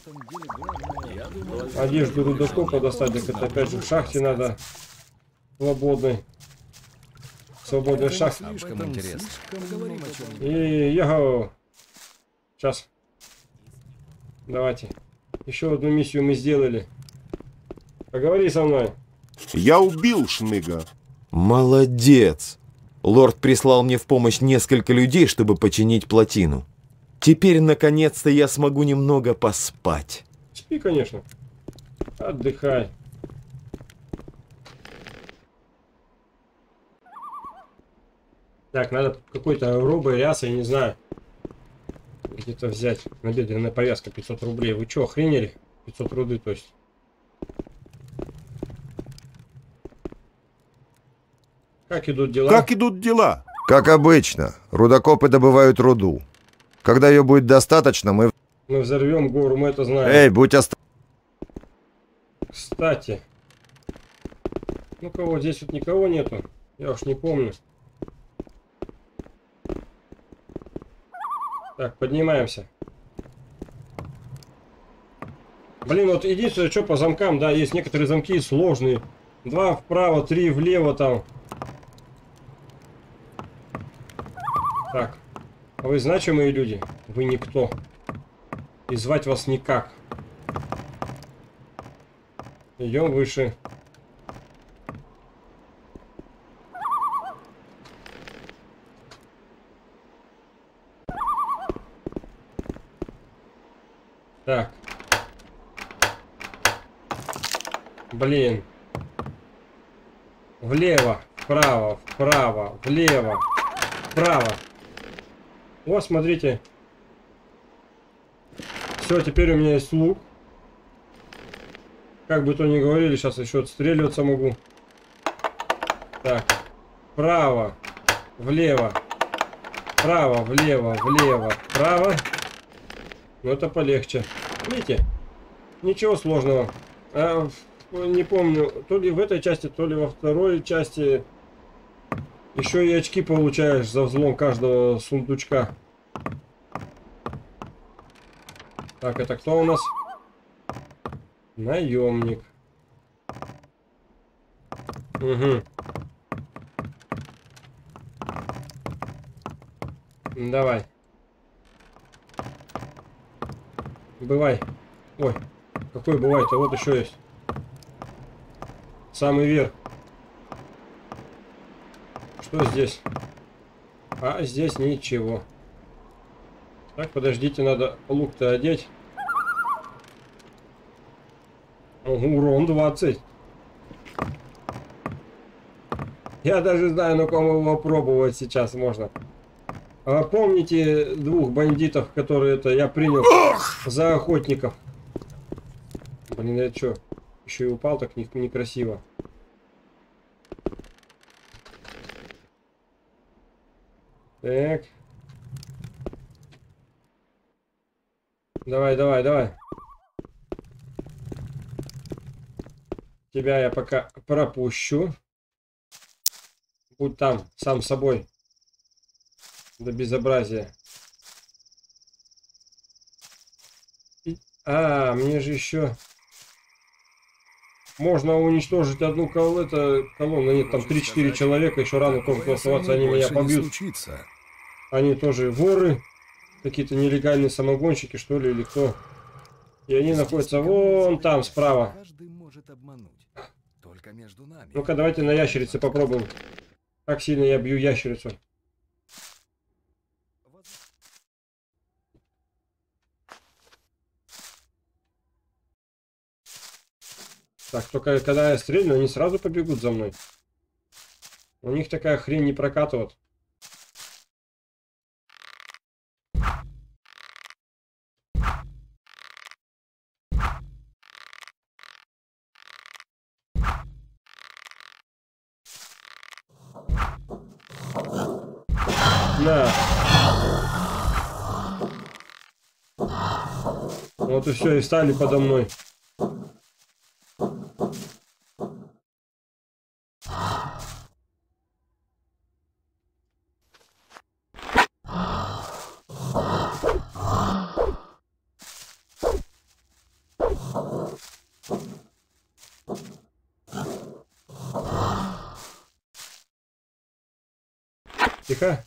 Speaker 1: Одежду рудокопа достать, так это опять же в шахте надо. Свободной. Свободной шахте. И яго. Сейчас. Давайте. Еще одну миссию мы сделали. Поговори со мной.
Speaker 4: Я убил Шныга.
Speaker 10: Молодец. Лорд прислал мне в помощь несколько людей, чтобы починить плотину. Теперь, наконец-то, я смогу немного поспать.
Speaker 1: Спи, конечно. Отдыхай. Так, надо какой-то робой ряс, я не знаю. Где-то взять. Набедренная повязка 500 рублей. Вы что, охренели? 500 руды, то есть. Как идут дела?
Speaker 4: Как идут дела?
Speaker 15: Как обычно. Рудокопы добывают руду. Когда ее будет достаточно, мы
Speaker 1: взорвем гору, мы это знаем.
Speaker 15: Эй, будь осторожен.
Speaker 1: Кстати. Ну-ка, вот здесь вот никого нету. Я уж не помню. Так, поднимаемся. Блин, вот единственное, что по замкам, да, есть некоторые замки сложные. 2 вправо, 3 влево там. Так. А вы значимые люди? Вы никто. И звать вас никак. Идем выше. Так. Блин. Влево, вправо, вправо, влево, вправо. Вот, смотрите. Все, теперь у меня есть лук. Как бы то ни говорили, сейчас еще отстреливаться могу. Так. Вправо, влево, вправо, влево, влево, вправо. Ну, это полегче. Видите? Ничего сложного. Не помню, то ли в этой части, то ли во второй части. Еще и очки получаешь за взлом каждого сундучка. Так, это кто у нас? Наемник. Угу. Давай. Бывай. Ой, какой бывает-то? Вот еще есть. Самый верх. Что здесь? А здесь ничего. Так, подождите, надо лук-то одеть. Урон 20. Я даже знаю, на ком его пробовать сейчас можно. А помните 2 бандитов, которые это я принял за охотников? Блин, я что? Еще и упал так некрасиво. Так. Давай, давай, давай. Тебя я пока пропущу. Будь там, сам собой. До безобразия. Мне же еще... Можно уничтожить одну колонну. Нет, там 3-4 человека. Еще рано только оставаться, они меня побьют. Они тоже воры. Какие-то нелегальные самогонщики, что ли, или кто. И они находятся вон там, справа.
Speaker 7: Только между нами.
Speaker 1: Ну-ка, давайте на ящерице попробуем. Как сильно я бью ящерицу. Так, только когда я стрельну, они сразу побегут за мной. У них такая хрень не прокатывает. На. Вот и все, и стали подо мной. Тихо.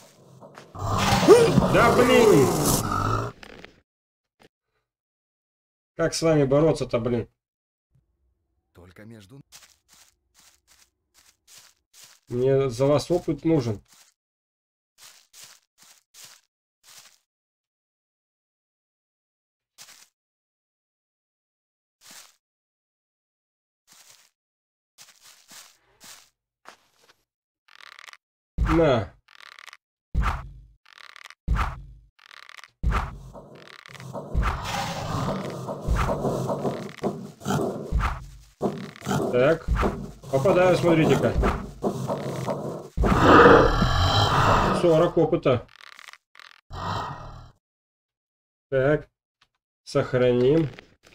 Speaker 1: Да блин! Как с вами бороться-то, блин?
Speaker 7: Только между...
Speaker 1: Мне за вас опыт нужен. На. Так, попадаю, смотрите-ка. 40 опыта. Так, сохраним.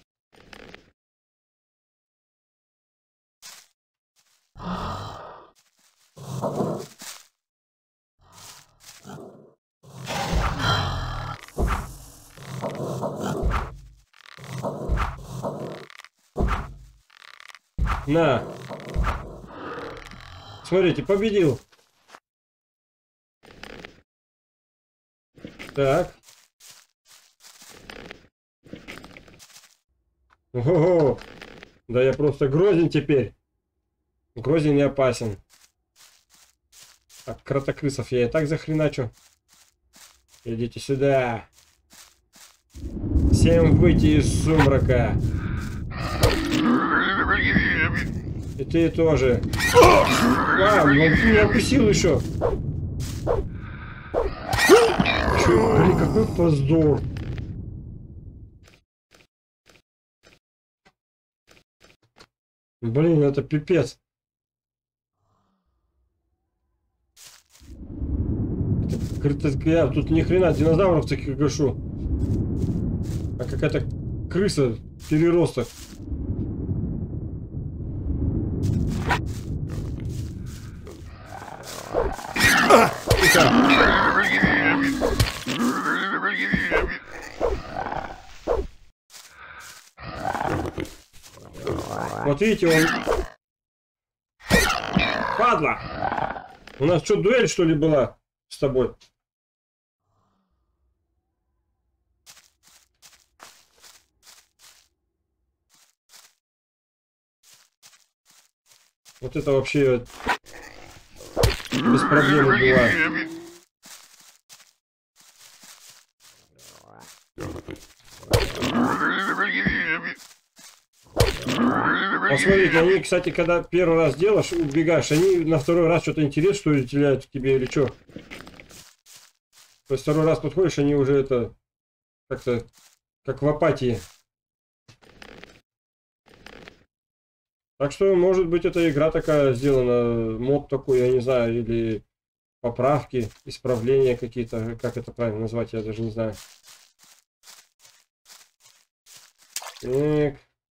Speaker 1: На. Смотрите, победил. Так. Ого. Да я просто грозен теперь. Грозен не опасен. Так, кротокрысов я и так захреначу. Идите сюда. Всем выйти из сумрака. И ты тоже. А, он меня укусил еще. Чё, блин, какой позор. Блин, это пипец. Я тут ни хрена динозавров таких гашу. А какая-то крыса переросток. Вот видите, он... Падла! У нас что, дуэль, что ли, была с тобой? Вот это вообще без проблем убивает. Посмотрите, они, кстати, когда первый раз делаешь, убегаешь, они на второй раз что-то интерес, что ли, теряют к тебе или что? То есть второй раз подходишь, они уже это как-то как в апатии. Так что, может быть, эта игра такая сделана, мод такой, я не знаю, или поправки, исправления какие-то, как это правильно назвать, я даже не знаю. Так.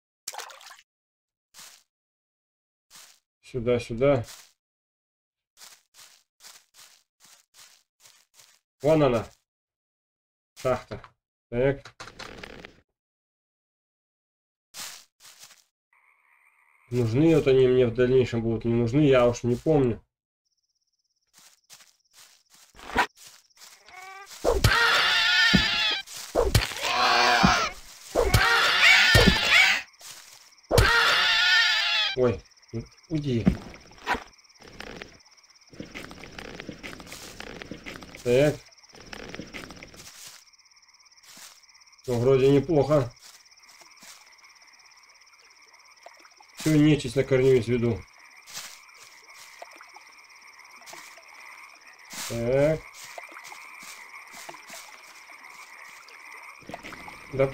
Speaker 1: Сюда, сюда. Вон она. Шахта. Так. Нужны вот они мне в дальнейшем будут, не нужны, я уж не помню. Ой, Уйди. Так. Ну, вроде неплохо. Всю нечисть на корню изведу. Так. Да.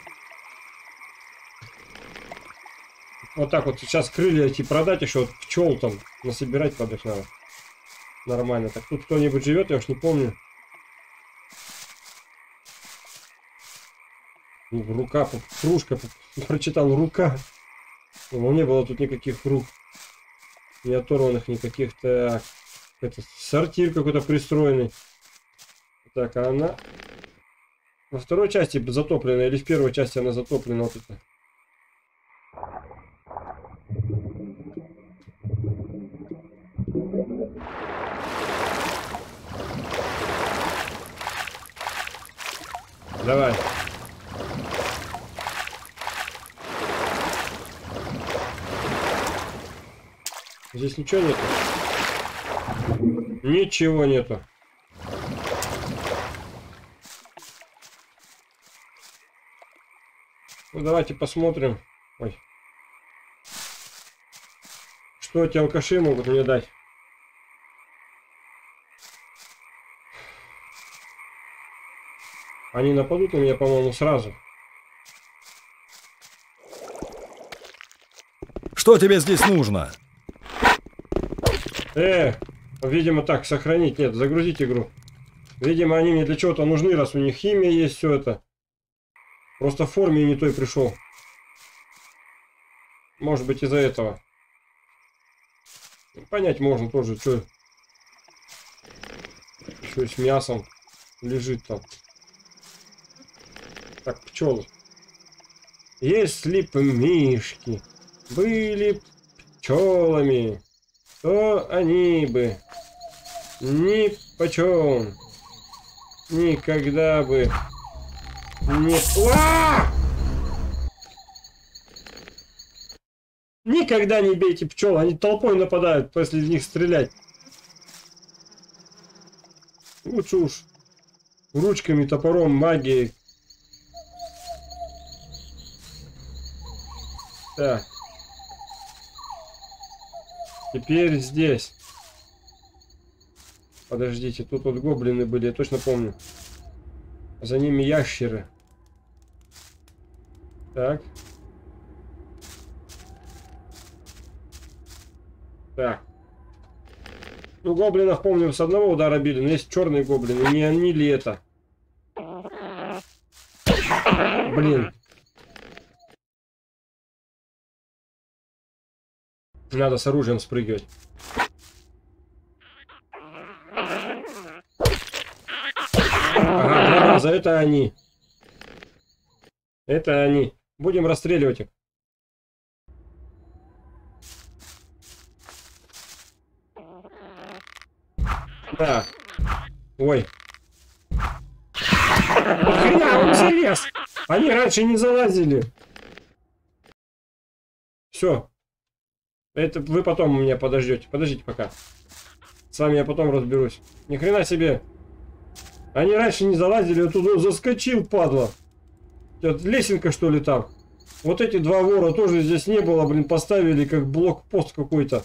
Speaker 1: Вот так вот сейчас крылья эти продать, еще вот пчел там насобирать под их надо. Нормально. Так тут кто-нибудь живет, я уж не помню. Рука, кружка, прочитал рука. Но не было тут никаких рук. Не оторванных никаких. Так. Это сортир какой-то пристроенный. Так, а она во второй части затоплена или в первой части она затоплена? Вот это. Давай. Здесь ничего нету. Ничего нету. Ну, давайте посмотрим. Ой. Что эти алкаши могут мне дать? Они нападут на меня, по-моему, сразу.
Speaker 7: Что тебе здесь нужно?
Speaker 1: Видимо, так, сохранить. Нет, загрузить игру. Видимо, они мне для чего-то нужны, раз у них химия есть, все это. Просто в форме не той пришел. Может быть, из-за этого. Понять можно тоже, что еще с мясом лежит там. Так, пчелы. Если бы мишки были пчелами, то они бы ни почем никогда бы не... Никогда не бейте пчел, они толпой нападают, если в них стрелять. Лучше уж ручками, топором, магией. Так. Теперь здесь. Подождите, тут вот гоблины были, я точно помню. За ними ящеры. Так. Так. Ну, гоблинов, помню, с одного удара били, но есть черные гоблины. Не они ли это? Блин. Надо с оружием спрыгивать. Ага, 2 раза. Это они. Это они. Будем расстреливать их. Да. Ой. Хрена, он залез. Они раньше не залазили. Все. Это вы потом у меня подождете. Подождите пока. С вами я потом разберусь. Ни хрена себе. Они раньше не залазили, я туда заскочил, падла. Это лесенка, что ли, там? Вот эти 2 вора тоже здесь не было, блин, поставили как блокпост какой-то.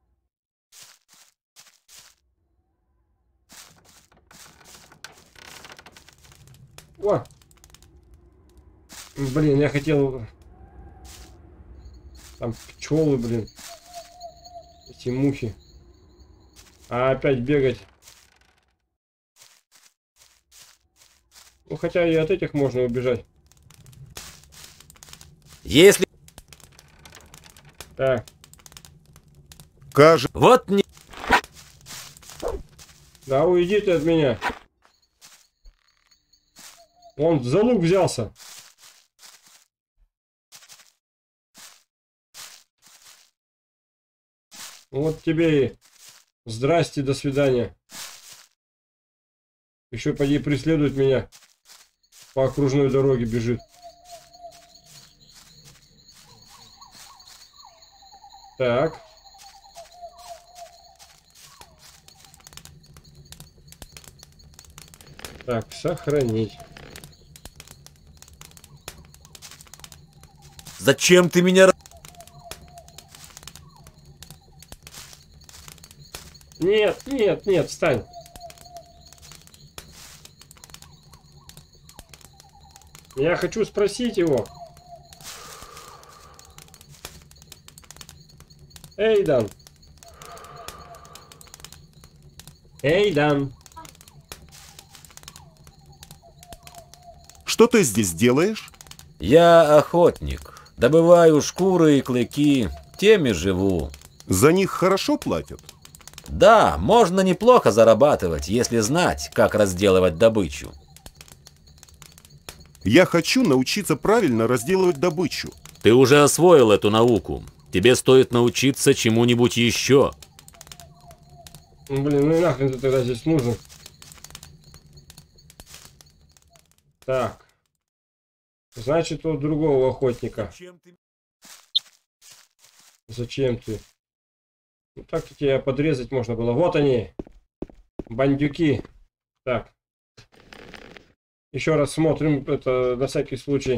Speaker 1: О! Блин, я хотел... Там пчелы, блин. Эти мухи. А опять бегать. Ну, хотя и от этих можно убежать.
Speaker 12: Если...
Speaker 1: Так.
Speaker 4: Кажется...
Speaker 12: Вот не...
Speaker 1: Да уйди ты от меня. Он за лук взялся. Вот тебе и здрасте, до свидания. Еще поди преследует меня. По окружной дороге бежит. Так. Так, сохранить.
Speaker 12: Зачем ты меня...
Speaker 1: Нет, нет, нет, встань. Я хочу спросить его. Эйдан. Эйдан.
Speaker 4: Что ты здесь делаешь?
Speaker 12: Я охотник. Добываю шкуры и клыки. Теми живу.
Speaker 4: За них хорошо платят?
Speaker 12: Да, можно неплохо зарабатывать, если знать, как разделывать добычу.
Speaker 4: Я хочу научиться правильно разделывать добычу.
Speaker 12: Ты уже освоил эту науку. Тебе стоит научиться чему-нибудь еще.
Speaker 1: Блин, ну и нахрен ты тогда здесь нужен? Так. Значит, у другого охотника. Зачем ты? Ну так тебя подрезать можно было. Вот они. Бандюки. Так. Еще раз смотрим. Это на всякий случай.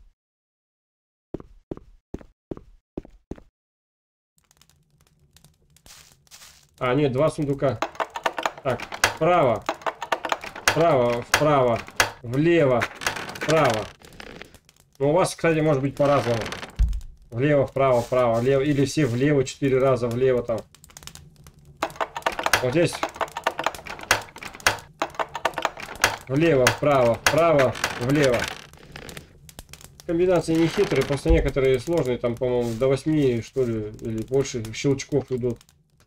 Speaker 1: А, нет, два сундука. Так, вправо. Вправо, вправо. Влево. Вправо. Ну, у вас, кстати, может быть по-разному. Влево, вправо, вправо, влево. Или все влево, 4 раза влево там. Вот здесь. Влево, вправо, вправо, влево. Комбинации не хитрые, просто некоторые сложные. Там, по-моему, до 8, что ли, или больше щелчков идут.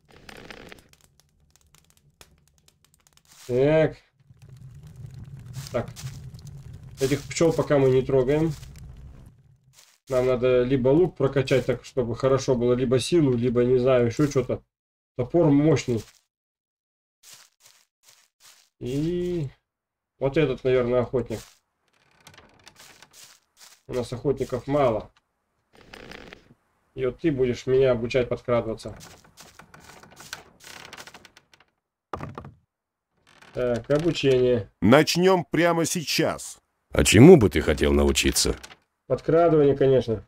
Speaker 1: Так. Так. Этих пчел пока мы не трогаем. Нам надо либо лук прокачать, так чтобы хорошо было, либо силу, либо, не знаю, еще что-то. Топор мощный. И вот этот, наверное, охотник. У нас охотников мало. И вот ты будешь меня обучать подкрадываться. Так, обучение.
Speaker 4: Начнем прямо сейчас.
Speaker 5: А чему бы ты хотел научиться?
Speaker 1: Подкрадывание, конечно.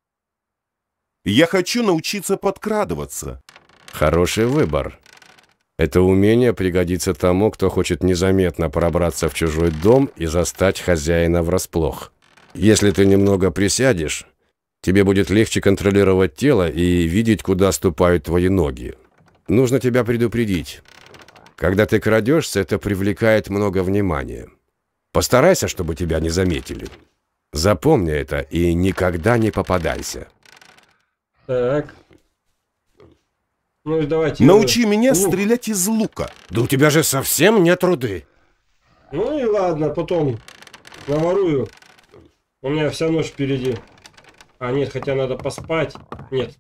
Speaker 4: Я хочу научиться подкрадываться.
Speaker 5: Хороший выбор. Это умение пригодится тому, кто хочет незаметно пробраться в чужой дом и застать хозяина врасплох. Если ты немного присядешь, тебе будет легче контролировать тело и видеть, куда ступают твои ноги. Нужно тебя предупредить. Когда ты крадешься, это привлекает много внимания. Постарайся, чтобы тебя не заметили. Запомни это и никогда не попадайся.
Speaker 1: Так. Ну и давайте.
Speaker 4: Научи меня
Speaker 1: лук.
Speaker 4: стрелять из лука.
Speaker 5: Да у тебя же совсем нет руды.
Speaker 1: Ну и ладно, потом наворую. У меня вся ночь впереди. А нет, хотя надо поспать. Нет.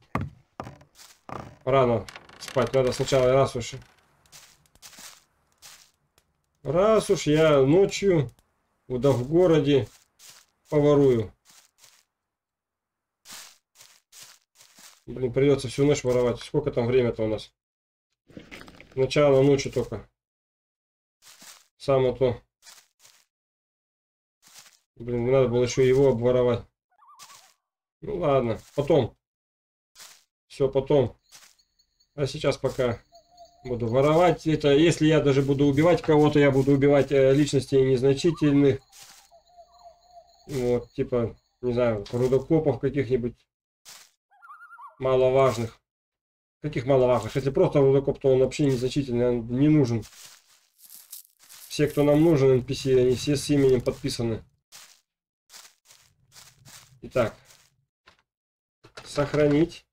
Speaker 1: Рано спать. Надо сначала раз уж я ночью, да в городе поворую. Блин, придется всю ночь воровать. Сколько там время-то у нас? Начало ночи только. Самое то. Блин, не надо было еще его обворовать. Ну ладно, потом. Все потом. А сейчас пока буду воровать. Это если я даже буду убивать кого-то, я буду убивать личностей незначительных. Вот, типа, не знаю, рудокопов каких-нибудь маловажных. Каких маловажных? Если просто рудокоп, то он вообще незначительный, он не нужен. Все, кто нам нужен, NPC, они все с именем подписаны. Итак. Сохранить.